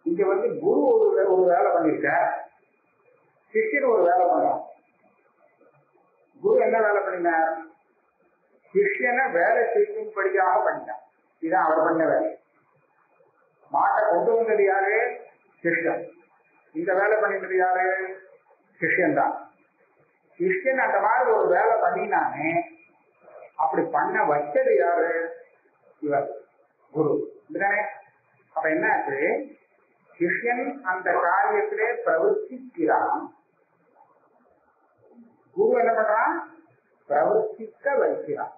Speaker 1: இங்க வந்து குரு ஒரு ஒரு வேலை பண்ணிருக்க, சிஷ்யன் ஒரு வேலை பண்ணலாம். குரு என்ன வேலை பண்ணினார்? சிஷ்யனை வேலை செய்யும்படியாக பண்ணினார். இதுதான் அவர் பண்ண வேலை. மாட்டை கொண்டு வந்தது யாரு? சிஷ்யன். இந்த வேலை பண்ணினது யாரு? சிஷ்யன் தான். சிஷ்யன் அந்த மாதிரி ஒரு வேலை பண்ணினானே, அப்படி பண்ண வச்சது யாரு? இவர் குரு. இதுதானே? அப்ப என்னாச்சு? சிஷ்யன் அந்த காரியத்திலே பிரவர்த்திக்கிறான், குரு என்ன பண்றான்? பிரவர்த்திக்க வைக்கிறான்.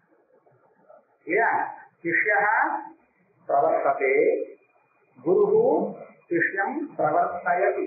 Speaker 1: ஏன்? சிஷ்யா பிரவர்த்ததே, குரு சிஷ்யம் பிரவர்த்தயதி.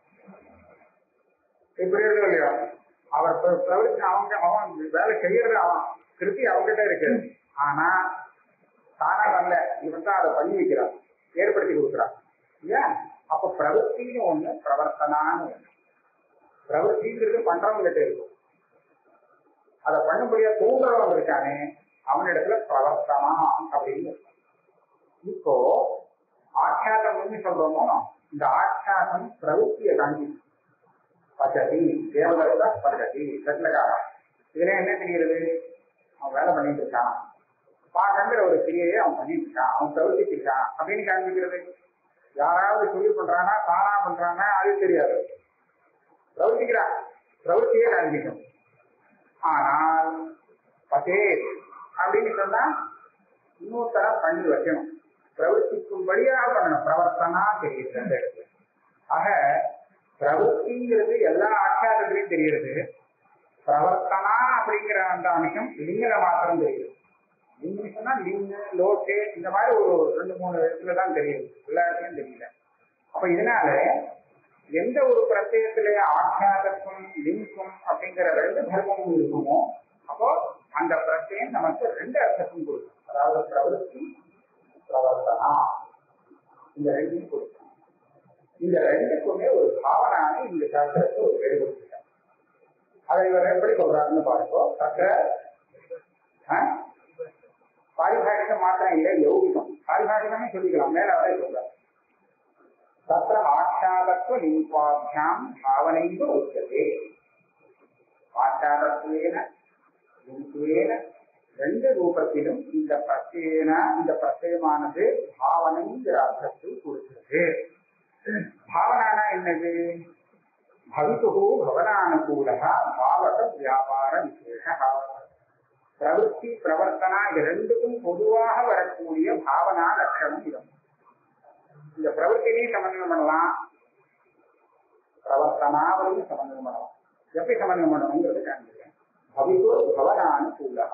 Speaker 1: இப்படி இருக்கு இல்லையா? அவர் பிரவர்த்தி அவங்க அவன் வேலை செய்யறது அவன் திருப்பி அவங்ககிட்ட இருக்கு. ஆனா தானா வரல, இவன் தான் அதை பண்ணி வைக்கிறான், ஏற்படுத்தி கொடுக்குறான். ஏன்? அப்ப பிரவர்த்தின்னு ஒண்ணு, பிரவர்த்தனான்னு ஒண்ணு. பிரவர்த்திங்கிறது பண்றவங்கிட்ட இருக்கும், அதை பண்ணும்படியா தூங்குறவங்க இருக்கானே அவனிடத்துல பிரவர்த்தனா அப்படின்னு. இப்போ ஆட்சாசம்னு சொல்றோமோ, இந்த ஆட்சாசம் பிரவೃತ್ತಿயை காண்பி. பச்சதி தேவதா பச்சதி கட்லகாரா. இதுல என்ன தெரிகிறது? அவன் வேலை பண்ணிட்டு இருக்கான், பாக்கங்கிற ஒரு கிரியையை அவன் பண்ணிட்டு இருக்கான், அவன் பிரவர்த்திட்டு இருக்கான் அப்படின்னு காண்பிக்கிறது. யாராவது சொல்லி பண்றானா தானா பண்றானா அது தெரியாது, பிரவர்த்திக்கிறான், பிரவர்த்தியே காண்பிக்கும். ஆனால் பத்தே அப்படின்னு சொன்னா இன்னொருத்தர பண்ணி வைக்கணும், பிரவர்த்திக்கும்படியாக பண்ணணும். பிரவர்த்தனா தெரியுது அந்த இடத்துல. ஆக பிரவர்த்திங்கிறது எல்லா ஆச்சாரத்திலையும் தெரிகிறது. பிரவர்த்தனா அப்படிங்கிற அந்த அம்சம் லிங்கல மாத்திரம் தெரியுது. லிங்கம் சொன்னா லிங்க லோகே இந்த மாதிரி ஒரு ரெண்டு மூணு இடத்துலதான் தெரியுது, எல்லா இடத்துலயும் தெரியல. அப்ப இதனால எந்த ஒரு பிரத்யத்திலே ஆச்சாரத்தும் லிங்கம் அப்படிங்கிற ரெண்டு தர்மமும் இருக்குமோ, அப்போ அந்த பிரத்யம் நமக்கு ரெண்டு அர்த்தத்தும் கொடுக்கும். அதாவது பிரவருத்தி பிரவர்த்தனா இந்த ரெண்டையும் கொடுக்கும். இந்த ரெண்டுக்குமே ஒரு பாவனான இந்த சாஸ்திரத்தை ஒரு பேர் கொடுத்துட்டாங்க. அதை இவர் எப்படி சொல்றாருன்னு பாருங்கோ. சக்கர பாரிபாஷிகம் மாத்திரம் இல்லை, யௌகிகம். பாரிபாஷிகமே சொல்லிக்கலாம், மேல அவரே சொல்றாரு. தத்திர ஆச்சாரத்துவ லிங்காபியாம் பாவனைந்து உச்சதே. ஆச்சாரத்துவேன லிங்குவேன ரெண்டு ரூபத்திலும் இந்த பிரத்யேன இந்த பிரத்யமானது பாவனைங்கிற அர்த்தத்தில் கொடுக்கிறது. பாவனானா என்னது? பவிது பவனானுகூலா பாவக வியாபார விசேஷ. பிரவೃತ್ತಿ பிரவர்த்தனா இது ரெண்டுக்கும் பொதுவாக வரக்கூடிய பாவனா லட்சணம் இது. இந்த பிரவೃத்தினையும் சமன்வயம் பண்ணலாம், பிரவர்த்தனாவையும் சமன்வயம் பண்ணலாம். எப்படி சமன்வயம் பண்ணணுங்கிறது காண்பிக்கிறேன். பவிது பவனானுகூலா.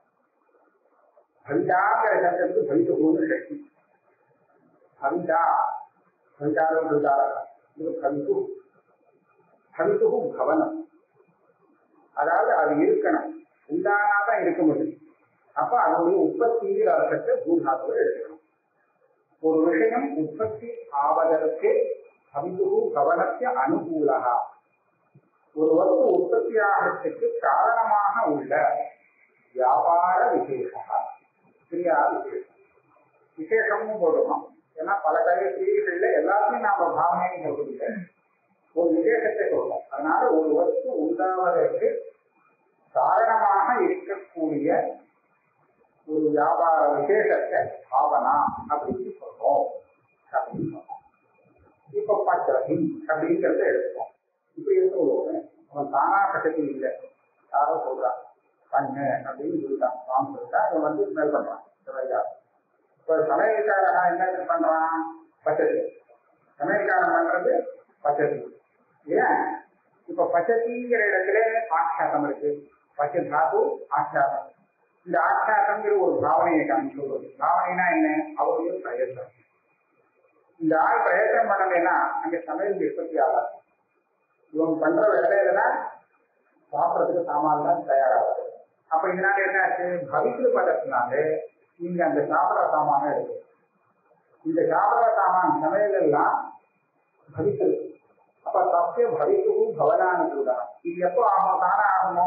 Speaker 1: பவிதாங்கிற சப்தத்துக்கு பவிதுன்னு சக்தி. பவிதா பவிதாரோ பவிதாரா இது பவிது. பவிது பவனம், அதாவது அது இருக்கணும், உண்டானாதான் இருக்க முடியும். அப்ப அதனுடைய உற்பத்திங்கிற அர்த்தத்தை பூதாதோடு எடுக்கணும். ஒரு விஷயம் உற்பத்தி ஆவதற்கு பவிது பவனத்திய அனுகூலகா. ஒரு வஸ்து உற்பத்தி ஆகிறதுக்கு காரணமாக உள்ள வியாபார விசேஷா, கிரியா விசேஷம். விசேஷமும் போடணும். ஏன்னா பல கலை கிரியைகள்ல எல்லாத்தையும் நாம பாவனையும் போடுறதில்லை, ஒரு விசேஷத்தை சொல்றோம். அதனால ஒரு வஸ்து உண்டாவதற்கு காரணமாக இருக்கக்கூடிய ஒரு வியாபார விசேஷத்தை பாவனா அப்படின்னு சொல்றோம் அப்படின்னு சொல்றோம். இப்ப பச்சதி அப்படிங்கிறத எடுத்துக்கோம். இப்ப இருக்க அவன் தானா பச்சதி இல்லை, யாரோ சொல்றான் பண்ணு அப்படின்னு சொல்லிட்டான், வாங்க சொல்லிட்டா அவன் வந்து ஸ்மெல் பண்றான். இப்ப சமையல்காரன் என்ன பண்றான்? பச்சதி. சமையல்காரன் பண்றது பச்சதி. ஏன்? இப்ப பச்சதிங்கிற இடத்துல ஆட்சாசம் இருக்கு. பச்ச தாத்து ஆட்சாசம். இந்த ஆட்சாசம்ங்கிற ஒரு பாவனையை காமி சொல்றது. பாவனைனா என்ன? அவருடைய பிரயத்தனம். இந்த ஆள் பிரயத்தனம் பண்ணலைன்னா அங்க சமையல் உற்பத்தி ஆகாது. இவங்க பண்ற வேலையிலதான் சாப்பிடறதுக்கு சாமான் தான் தயாராகுது. அப்ப இதனால என்ன ஆச்சு? பவித்து பதத்தினால நீங்க அந்த சாப்பிட சாமான இருக்கு. இந்த சாப்பிட சாமான் சமையல் எல்லாம் பவித்து. அப்ப தப்பே பவித்து பவனானு கூட. இது எப்போ ஆகும்? தானே ஆகணுமோ?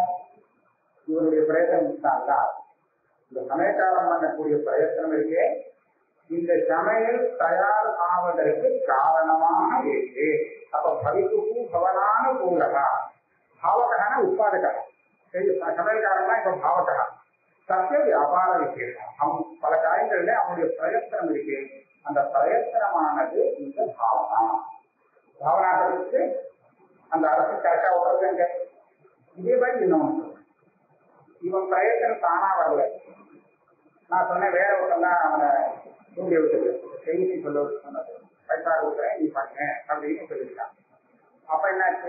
Speaker 1: இவருடைய பிரயத்தனம் தான். இந்த சமயக்காலம் பண்ணக்கூடிய பிரயத்தனம் இருக்கே, இந்த சமையல் தயார் ஆவதற்கு காரணமாக இருக்கு. அப்ப பவித்து பவனான பூலகா பாவகனா உற்பாதகா சமையல்காரனா இப்ப பாவகா சத்திய வியாபார விசேஷம். அவன் பல காரியங்கள்ல அவனுடைய பிரயத்தனம் இருக்கு. அந்த பிரயத்தனமானது இந்த பாவனா. பாவனாக்கிறதுக்கு அந்த அரசு கரெக்டா ஓடுறதுங்க. இதே மாதிரி இன்னொன்று இவன் பிரயத்தனம் தானா வரல. நான் சொன்னேன் வேற ஒருத்தந்தான் அவனை தூண்டி விட்டது செய்தி சொல்ல சொன்னது பைசா கொடுக்குறேன் நீ பண்ணுங்க அப்படின்னு சொல்லியிருக்கான். அப்ப என்னாச்சு,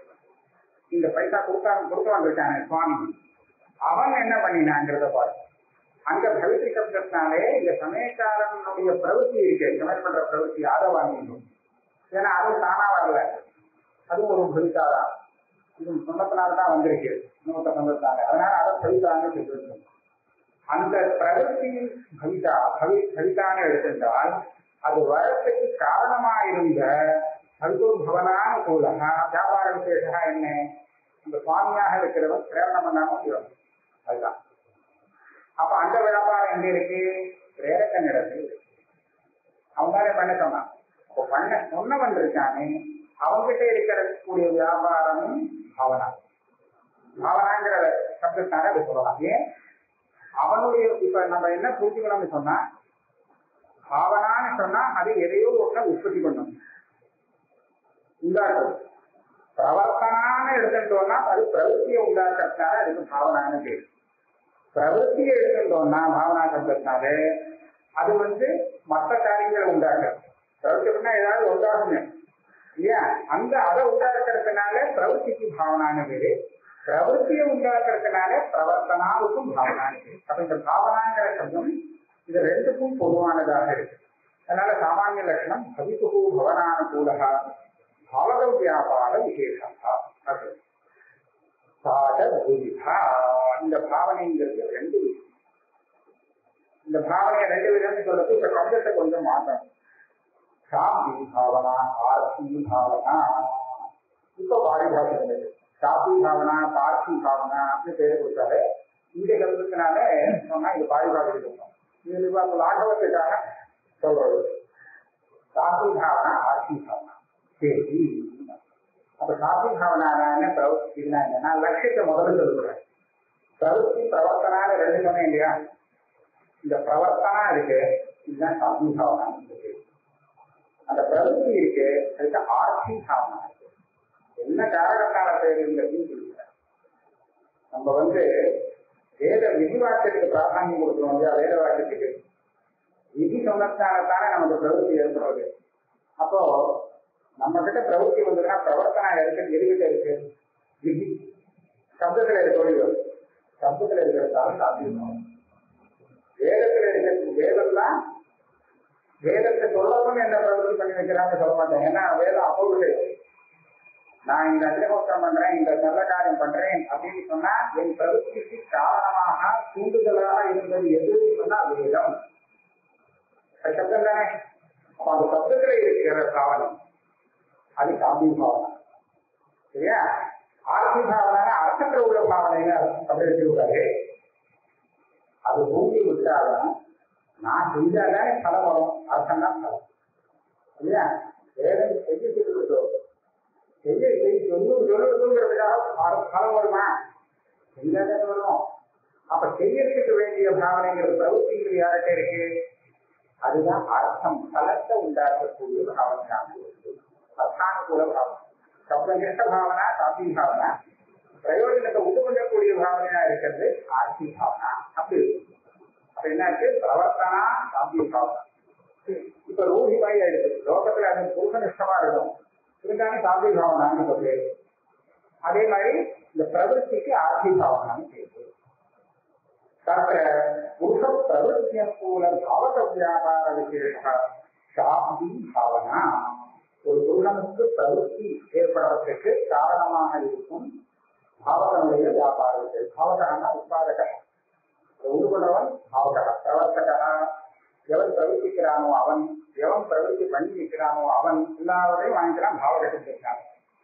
Speaker 1: இந்த பைசா கொடுத்தா கொடுக்க வந்துட்டானே சுவாமி, அவன் என்ன பண்ணினாங்கிறத பாரு. அங்க பவித்ரி சப்தத்தினாலே இந்த சமயக்காரனுடைய பிரவೃತ್ತಿ இருக்கு, சமையல் பண்ற பிரவೃತ್ತಿ அதை வாங்கிடும். ஏன்னா அதுவும் தானா வரல, அதுவும் ஒரு பவிதாதான். இது சொன்னத்தினால்தான் வந்திருக்கு இன்னொருத்த சொந்தத்தாங்க. அதனால அதை பவிதான்னு சொல்லிருக்கோம். அந்த பிரவೃತ್ತಿ பவிதா பவி பவிதான்னு எடுத்திருந்தால் அது வரத்துக்கு காரணமா இருந்த பவிதூர் பவனான கூலகா வியாபார விசேஷா என்ன, அந்த சுவாமியாக இருக்கிறவன் பிரேரணம் பண்ணாம முடியும். அதுதான். அப்ப அந்த வியாபாரம் எங்க இருக்கு, பிரேரக்கன் இடத்துல இருக்கு. அவங்களே பண்ண சொன்னான். அப்ப பண்ண சொன்னவன் இருக்கானே அவங்கிட்ட இருக்கக்கூடிய வியாபாரமும் பாவனா. பாவனாங்கிற சப்தத்தான அது சொல்லலாம். ஏன் அவனுடைய இப்ப நம்ம என்ன புரிஞ்சுக்கணும்னு சொன்னா, பாவனான்னு சொன்னா அது எதையோ ஒன்றை உற்பத்தி பண்ணும் உண்டாக்கும். பிரவர்த்தனான்னு எடுத்துட்டோம்னா அது பிரவೃತ್ತಿயை உண்டாக்குறதுனால அதுக்கு பாவனான்னு பேரு. பிரவೃத்தியை எடுத்துட்டோம்னா பாவனா சப்தத்தினால அது வந்து மற்ற காரியங்களை உண்டாக்குறது. பிரவೃத்தினா ஏதாவது உண்டாகுங்க இல்லையா, அந்த அதை உண்டாக்குறதுனால பிரவೃத்திக்கு பாவனான்னு பேரு. பிரவೃத்தியை உண்டாக்குறதுனால பிரவர்த்தனாவுக்கும் பாவனான்னு பேரு. அப்ப இந்த பாவனாங்கிற சப்தம் இது ரெண்டுக்கும் பொதுவானதாக இருக்கு. அதனால சாமானிய லட்சணம் பவித்து பவனானுகூலகா பாவக வியாபார விசேஷா. அது இந்த பாவனைங்கிறது ரெண்டு விஷயம். இந்த பாவனையை ரெண்டு விதம்னு சொல்றது இப்ப சப்தத்தை கொஞ்சம் மாற்றணும். சாந்தி பாவனா ஆர்த்தி பாவனா. இப்ப பாரிபாஷை சாந்தி பாவனா பார்த்தி பாவனா அப்படின்னு பேரு கொடுத்தாரு. இந்த கருத்துனால சொன்னா இது பாரிபாஷை இருக்கும். இது லாகவத்துக்காக சொல்றது. சாந்தி பாவனா ஆர்த்தி பாவனா சரி. அப்ப சாந்தி பாவனான பிரவೃத்தினா என்னன்னா லட்சியத்தை முதல்ல சொல்லுறேன். பிரவೃத்தி பிரவர்த்தனான ரெண்டு சொன்னேன் இல்லையா, இந்த பிரவர்த்தனா இருக்கு, இதுதான் சாந்தி பாவனா இருக்கு. அந்த பிரவೃத்தி இருக்கு, அதுக்கு ஆர்த்தி பாவனா இருக்கு. என்ன காரணத்தால பேருங்கிறதுன்னு சொல்லுறேன். நம்ம வந்து வேத விதி வாக்கியத்துக்கு பிராதானியம் கொடுக்கணும் இல்லையா, வேத வாக்கியத்துக்கு விதி சொன்னதுனாலத்தானே நமக்கு பிரவೃத்தி ஏற்படுறது. அப்போ நம்ம கிட்ட பிரவೃத்தி வந்ததுன்னா பிரவர்த்தனா இருக்கு, எதுகிட்ட இருக்கு, விதி சப்தத்துல இருக்க சப்தத்துல இருக்கிறதாலும் சாத்தியம். வேதத்துல இருக்க வேதம்லாம் வேதத்தை சொல்லவும் என்ன பிரவೃத்தி பண்ணி வைக்கிறான்னு சொல்ல மாட்டேன். ஏன்னா வேதம் அப்போ விஷயம். நான் இந்த அக்னிஹோத்திரம் பண்றேன், இந்த நல்ல காரியம் பண்றேன் அப்படின்னு சொன்னா என் பிரவೃத்திக்கு காரணமாக தூண்டுதலாக இருந்தது எதுன்னு சொன்னா வேதம் சப்தம் தானே. அப்ப அந்த சப்தத்துல இருக்கிற பாவனம் அது சாந்தி பாவனா சரியா. ஆர்த்தி பாவனான அர்த்தத்துல உள்ள பாவனைன்னு அப்படி வச்சிருக்காரு. அது பூமி விட்டாலும் நான் செஞ்சாதான் பலம் வரும், அர்த்தம் தான் பலம் இல்லையா. வேதம் செய்ய சொல்லிவிட்டோம், செய்ய செய்ய சொல்லு சொல்லுங்கிறதுக்காக பலம் வருமா, செஞ்சாதான் வரும். அப்ப செய்யறதுக்கு வேண்டிய பாவனைங்கிறது பிரவೃத்திங்கிறது யார்கிட்ட இருக்கு, அதுதான் அர்த்தம் பலத்தை உண்டாக்கக்கூடிய பாவனையாக இருக்கு. அர்த்தானுகூல பாவனை சப்தகிருஷ்ட பாவனா சாந்தி பாவனா, பிரயோஜனத்தை உண்டு பண்ணக்கூடிய பாவனையா இருக்கிறது ஆர்த்தி பாவனா. அப்படி அப்ப என்னாச்சு, பிரவர்த்தனா சாந்தி பாவனா. இப்ப ரூஹி மாதிரி ஆயிடுச்சு. லோகத்துல அது புருஷனிஷ்டமா இருக்கும், இருந்தாலும் சாந்தி பாவனான்னு சொல்லு. அதே மாதிரி இந்த பிரவೃத்திக்கு ஆர்த்தி பாவனான்னு பேரு. புருஷ பிரவೃத்தியனுகூல பாவக வியாபார விசேஷ சாந்தி பாவனா. ஒரு புருஷனுக்கு பிரவೃத்தி ஏற்படுவதற்கு காரணமாக இருக்கும் பாவகனுடைய வியாபார விசேஷம். பாவகனா உற்பாதக, உருவனவன் பாவக. பிரவர்த்தக எவன் பிரவர்த்திக்கிறானோ அவன், எவன் பிரவೃத்தி பண்ணி வைக்கிறானோ அவன் எல்லாவரையும் வாங்கிக்கிறான், பாவகத்துக்கு இருக்கான்.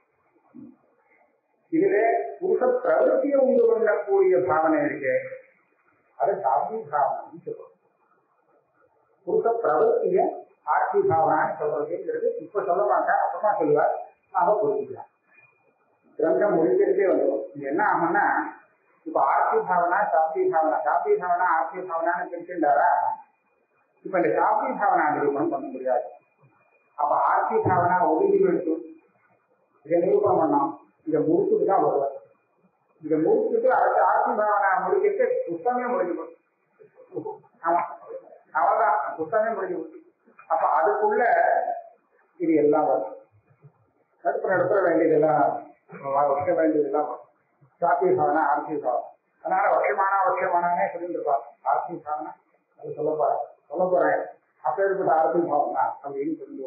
Speaker 1: இதுவே புருஷ பிரவೃத்தியை உண்டு பண்ணக்கூடிய பாவனை இருக்கு, அது சாந்தி பாவனை சொல்லுவோம். புருஷ பிரவருத்திய ஆர்த்தி பாவனான்னு சொல்றதுங்கிறது இப்ப சொல்ல மாட்டேன், அப்புறமா சொல்லுவார், நாம புரிஞ்சுக்கலாம். கிரந்தம் முடிக்கிறதே வந்துடும். இது என்ன ஆகும்னா, இப்ப ஆர்த்தி பாவனா சாப்தி பாவனா, சாப்தி பாவனா ஆர்த்தி பாவனான்னு பிரிச்சுட்டாரா, இப்ப இந்த சாப்தி பாவனா நிரூபணம் பண்ண முடியாது. அப்ப ஆர்த்தி பாவனா ஒதுங்கி போயிட்டு இதை நிரூபணம் பண்ணோம், இதை முடிச்சுட்டு தான் வருவார். இதை முடிச்சுட்டு அடுத்த ஆர்த்தி பாவனா முடிக்கிட்டு புத்தகமே முடிஞ்சு போச்சு. ஆமா, அவதான் புத்தகமே முடிஞ்சு போச்சு. அப்ப அதுக்குள்ள இது எல்லாம் வரும். நடுப்புற நடுப்புற வேண்டியதெல்லாம் வைக்க வேண்டியதெல்லாம் சாத்திய சாதனை ஆர்த்தி சாதனை. அதனால வட்சமானா வட்சமானே சொல்லிட்டு இருப்பார். ஆர்த்தி சாதனை அது சொல்ல போற சொல்ல போறேன் அப்பேற்பட்ட ஆர்த்தி பாவனா அப்படின்னு சொல்லி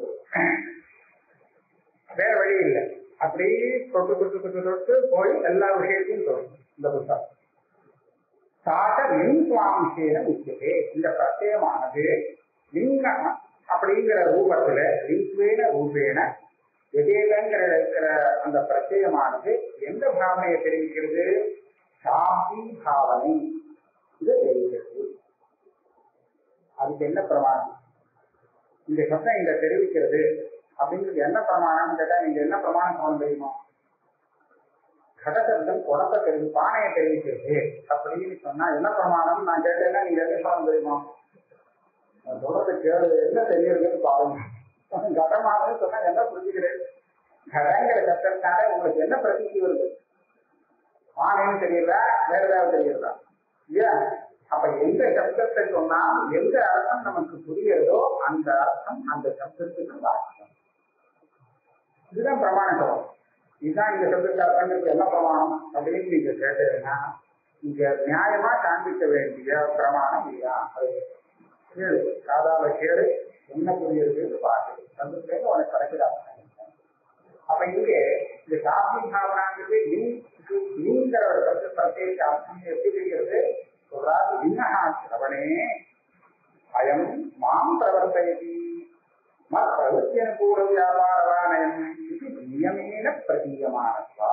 Speaker 1: வேற வழி இல்லை. அப்படியே தொட்டு தொட்டு தொட்டு தொட்டு போய் எல்லா விஷயத்தையும் சொல்லும் இந்த புத்தகம். சாக லிங் சுவாம்சேன உச்சதே, இந்த பிரத்யமானது லிங்க அப்படிங்கிற ரூபத்துல லிங்வேன ரூபேன எதேதங்கிற இருக்கிற அந்த பிரத்யமானது எந்த பாவனையை தெரிவிக்கிறது? சாந்தி பாவனை இது தெரிவிக்கிறது. அதுக்கு என்ன பிரமாணம்? இந்த சப்தம் இங்க தெரிவிக்கிறது அப்படிங்கிறது என்ன பிரமாணம் கேட்டா, நீங்க என்ன பிரமாணம் சொல்ல தெரியுமா? கடசப்தம் குடத்தை தெரிவி பானையை தெரிவிக்கிறது அப்படின்னு சொன்னா என்ன பிரமாணம் நான் கேட்டேன்னா நீங்க என்ன சொல்ல தெரியுமா? சொல்றது கேளு, என்ன தெரியுதுன்னு பாருங்க. கடமானது சொன்னா என்ன புரிஞ்சுக்கிறேன்? கடங்கிற சப்தத்தால உங்களுக்கு என்ன பிரசித்தி வருது? பானைன்னு தெரியல, வேற ஏதாவது தெரியறதா இல்லையா? அப்ப எந்த சப்தத்தை சொன்னா எந்த அர்த்தம் நமக்கு புரியுறதோ அந்த அர்த்தம் அந்த சப்தத்துக்கு அர்த்தம். இதுதான் பிரமாணம் சொல்லும். இதுதான் இந்த சப்தத்தை அர்த்தங்களுக்கு என்ன பிரமாணம் அப்படின்னு நீங்க கேட்டீங்கன்னா இங்க நியாயமா காண்பிக்க வேண்டிய பிரமாணம் இதுதான். அது கேளு, சாதாரண கேளு, என்ன புரியுது பாரு, சப்தத்துலேருந்து உனக்கு கிடைக்கிறாங்க. அப்ப இங்கே இந்த சாப்தி பாவனாங்கிறது நீங்கிற பிரத்யேக அர்த்தம் எப்படி தெரிகிறது? சொல்றாரு, லிங்கஹா சிரவணே அயம் மாம் பிரவர்த்தயதி மத் பிரவೃத்தியனுகூல வியாபாரவானயம் இது நியமேன பிரதீயமானவா.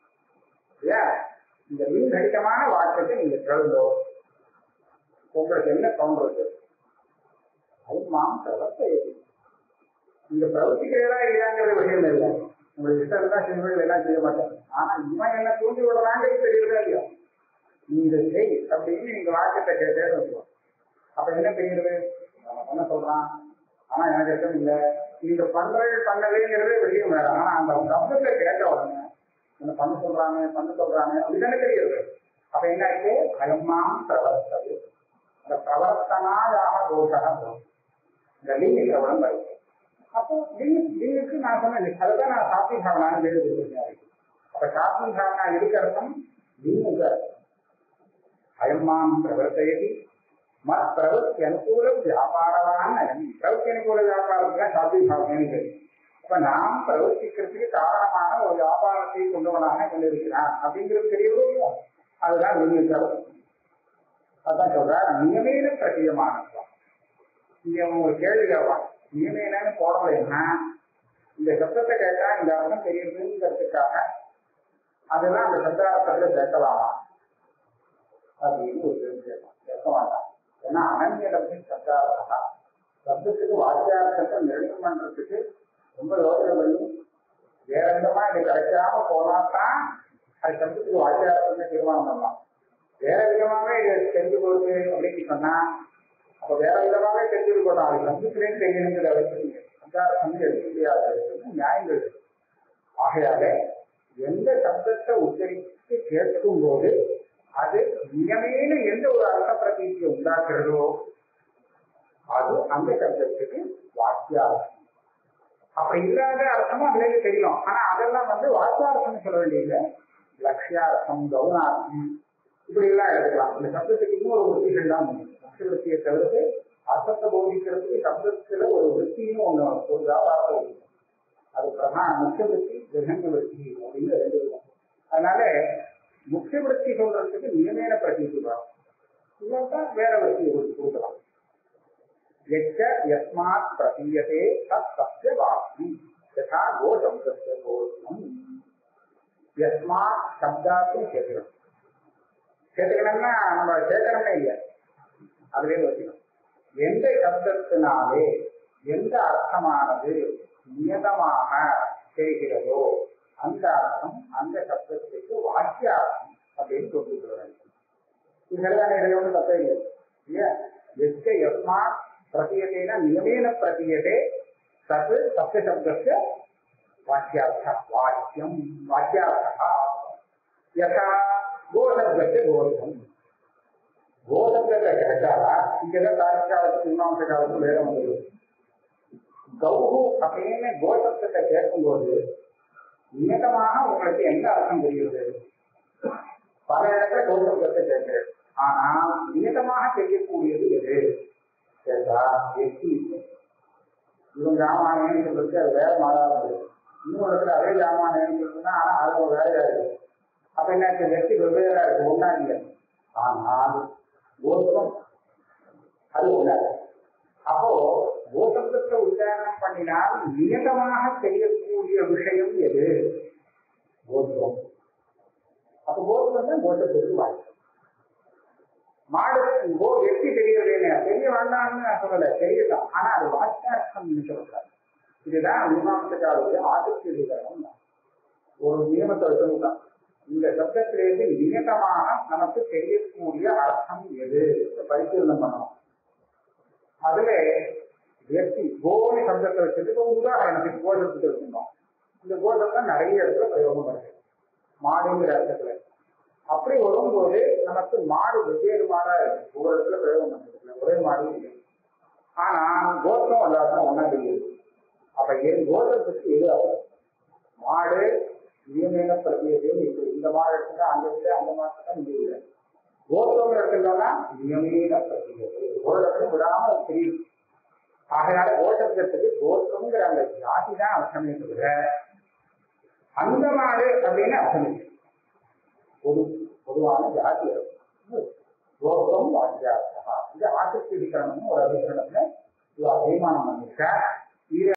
Speaker 1: இந்த லிங்கடிகமான வாக்கியத்தை நீங்க சொல்லுதோ உங்களுக்கு என்ன தோன்றது? அது மாம் பிரவர்த்தயதி, இந்த பிரவர்த்திக்கிறதா இல்லையாங்கிற விஷயம் இல்லை. உங்களுக்கு இஷ்டம் தான் செய்வது எல்லாம் செய்ய மாட்டாங்க. ஆனா இவன் என்ன தூண்டி விடுறாங்க தெரியுதா இல்லையா? நீங்க செய் அப்படின்னு நீங்க வாக்கியத்தை கேட்டேன்னு வச்சுக்கோம். அப்ப என்ன தெரியுது? என்ன சொல்றான்? ஆனா எனக்கு இஷ்டம் இல்லை, நீங்க பண்றது பண்ணலைங்கிறது விஷயம் வேற. ஆனா அந்த சப்தத்தை கேட்ட உடனே என்ன பண்ண சொல்றாங்க பண்ண சொல்றாங்க அப்படித்தானே தெரியுது. அப்ப என்ன ஆச்சு? அயம்மாம் பிரவர்த்தது, அந்த பிரவர்த்தனாயாக தோஷம் இந்த லிங்க சிரவணம் வருது. அப்போ லிங்குக்கு நான் சொன்னேன், அதுதான் நான் சாப்தி பாவனான்னு எழுதிருக்கேன். அப்ப சாப்தி பாவனா எதுக்கு அர்த்தம்? லிங்குக்கு அர்த்தம். அயம்மாம் பிரவர்த்தயதி மத் பிரவೃத்தி அனுகூல வியாபாரவான பிரவೃத்தி அனுகூல வியாபாரத்துக்கு சாப்தி பாவனைன்னு தெரியும். அப்ப நாம் பிரவர்த்திக்கிறதுக்கு காரணமான ஒரு வியாபாரத்தை கொண்டவனாக கொண்டிருக்கிறான் அப்படிங்கிறது தெரியவும் அதுதான் லிங்குக்கு அர்த்தம். அதான் சொல்றார் நியமேன பிரத்தியமானது. இங்க உங்களுக்கு கேள்வி கேட்பான், நியமேனு போடலைன்னா இந்த சப்தத்தை கேட்டா இந்த அர்த்தம் தெரியுதுங்கிறதுக்காக அதுதான் அந்த சப்தார்த்தத்துல சேர்க்கலாமா அப்படின்னு ஒரு கேள்வி கேட்பான். கேட்க மாட்டான். ஏன்னா அனன்யலப்தி சப்தார்த்தா, சப்தத்துக்கு வாக்கியார்த்தத்தை நிர்ணயம் பண்றதுக்கு ரொம்ப யோசனை பண்ணி வேற விதமா இது கிடைக்காம போனாதான் அது சப்தத்துக்கு வாக்கியார்த்தத்தை தீர்மானம் பண்ணலாம். வேற விதமாவே இதை தெரிஞ்சு போகுது அப்படின்னு சொன்னா அப்ப வேற விதமாவே தெரிஞ்சு போட்டோம். அது சப்தத்திலேயும் தெரியணுங்கிற அவசியம் சப்தார்த்தம் எடுக்க முடியாது நியாயங்கள். ஆகையால எந்த சப்தத்தை உச்சரித்து கேட்கும் போது அது நியமேன எந்த ஒரு அர்த்த பிரதீதியை உண்டாக்குறதோ அது அந்த சப்தத்துக்கு வாக்கியார்த்தம். அப்படி இல்லாத அர்த்தமும் அதுலேயே தெரியும். ஆனா அதெல்லாம் வந்து வாக்கியார்த்தம்னு சொல்ல வேண்டியது லட்சியார்த்தம், கவுனார்த்தம் இப்படி எல்லாம் எடுக்கலாம். இந்த சப்தத்துக்கு இன்னொரு விற்த்திகள் தான் உண்டு. முக்கிய விற்த்தியை தவிர்த்து அர்த்தத்தை போதிக்கிறதுக்கு சப்தத்துல ஒரு விற்த்தின்னு ஒண்ணு ஒரு வியாபாரத்தை இருக்கு. அது பிரதான முக்கிய விற்த்தி, விதங்க விற்த்தி அப்படின்னு ரெண்டு விதம். அதனால முக்கிய விற்த்தி சொல்றதுக்கு நியமேன பிரதீதி வரும், இல்லாட்டா வேற விற்த்தியை கொடுக்கலாம். எச்ச யஸ்மாத் பிரதீயதே தத் சத்ய வாக்யம் யதா கோ சப்தஸ்ய கோஷம். யஸ்மாத் சப்தாத்தும் சேர்க்கணும். சேர்த்துக்கணும்னா நம்ம சேர்க்கணுமே இல்லை, அதுவே வச்சுக்கணும். எந்த சப்தத்தினாலே எந்த அர்த்தமானது நியதமாக செய்கிறதோ அந்த அர்த்தம் அந்த சப்தத்துக்கு வாக்கியார்த்தம் அப்படின்னு சொல்லிட்டு வேண்டும். இது சரியான இடையோடு தப்பே இல்லை இல்லையா? எஸ்க எஸ்மா பிரதீயத்தைனா நியமேன பிரதீயதே தத் சப்த சப்தஸ்ய வாக்கியார்த்த வாக்கியம் வாக்கியார்த்தா யதா கோசப்தஸ்ய கோர்த்தம். கோசப்தத்தை கேட்டா இங்கதான் தாரிகாலத்துக்கு மீமாம்ச காலத்துக்கு வேதம் வந்துடும். கௌஹு அப்படின்னு கோசப்தத்தை கேட்கும்போது நியதமாக உங்களுக்கு எந்த அர்த்தம் தெரியுது? பல இடத்துல கோசப்தத்தை கேட்கிறேன். ஆனா நியதமாக தெரியக்கூடியது எது கேட்டா வெற்றி. இவன் ராமாயணம் சொல்றதுக்கு அது வேற மாறாது. இன்னொரு இடத்துல அதே ராமாயணம் சொல்றதுன்னா ஆனா அது ஒரு வேலையா இருக்கு. அப்ப என்ன வெற்றி வெவ்வேறா இருக்கு, ஒன்னா இல்லை. ஆனால் கோஷம் அது ஒண்ணாது. அப்போ கோஷத்தை உச்சாரணம் பண்ணினால் நியதமாக தெரியக்கூடிய விஷயம் எது? கோஷம். அப்ப கோஷம் தான் கோஷத்துக்கு வாய்ப்பு. மாடு கோ வெற்றி தெரியவில்லை, தெரிய வேண்டாம்னு நான் சொல்லல, தெரியலாம். ஆனா அது வாக்கியார்த்தம் சொல்லக்கூடாது. இதுதான் மீமாம்சகாருடைய ஆதித்யம். ஒரு நியமத்தை வச்சுதான் இந்த சப்தத்திலிருந்து நியதமாக நமக்கு தெரியக்கூடிய அர்த்தம் எது பரிசீலனை பண்ணணும். அதுல வெற்றி கோணி சப்தத்தை வச்சுட்டு உதாரணத்துக்கு கோஷத்துக்கு இருக்கணும். இந்த கோஷத்தை நிறைய இடத்துல பிரயோகம் பண்ணுது மாடுங்கிற அர்த்தத்துல. அப்படி வரும்போது நமக்கு மாடு வெவ்வேறு மாடா இருக்கு. ஒவ்வொரு இடத்துல பிரயோகம் பண்றதுல ஒரே மாடு இல்லை. ஆனா கோஷம் எல்லாருக்கும் ஒன்னா தெரியுது. அப்ப என் கோஷத்துக்கு எது ஆகும்? மாடு நியமேன பிரதியதே இருக்கு. இந்த மாடு எடுத்துட்டா அங்க இல்லை, அந்த மாடு இங்க இல்லை. கோஷம் எடுத்துட்டோம்னா நியமேன பிரதியது ஒரு இடத்துல விடாம தெரியும். ஆகையால கோஷத்துக்கு கோஷம்ங்கிற அந்த ஜாதி தான் அர்த்தமே தவிர அந்த மாடு அப்படின்னு அர்த்தம் இல்லை. பொது பொதுவான ஜாதி கோஷம் வாக்கியார்த்தா. இது ஆசிரியர் ஒரு அதிகரணத்துல அபிமானம் பண்ணிருக்க.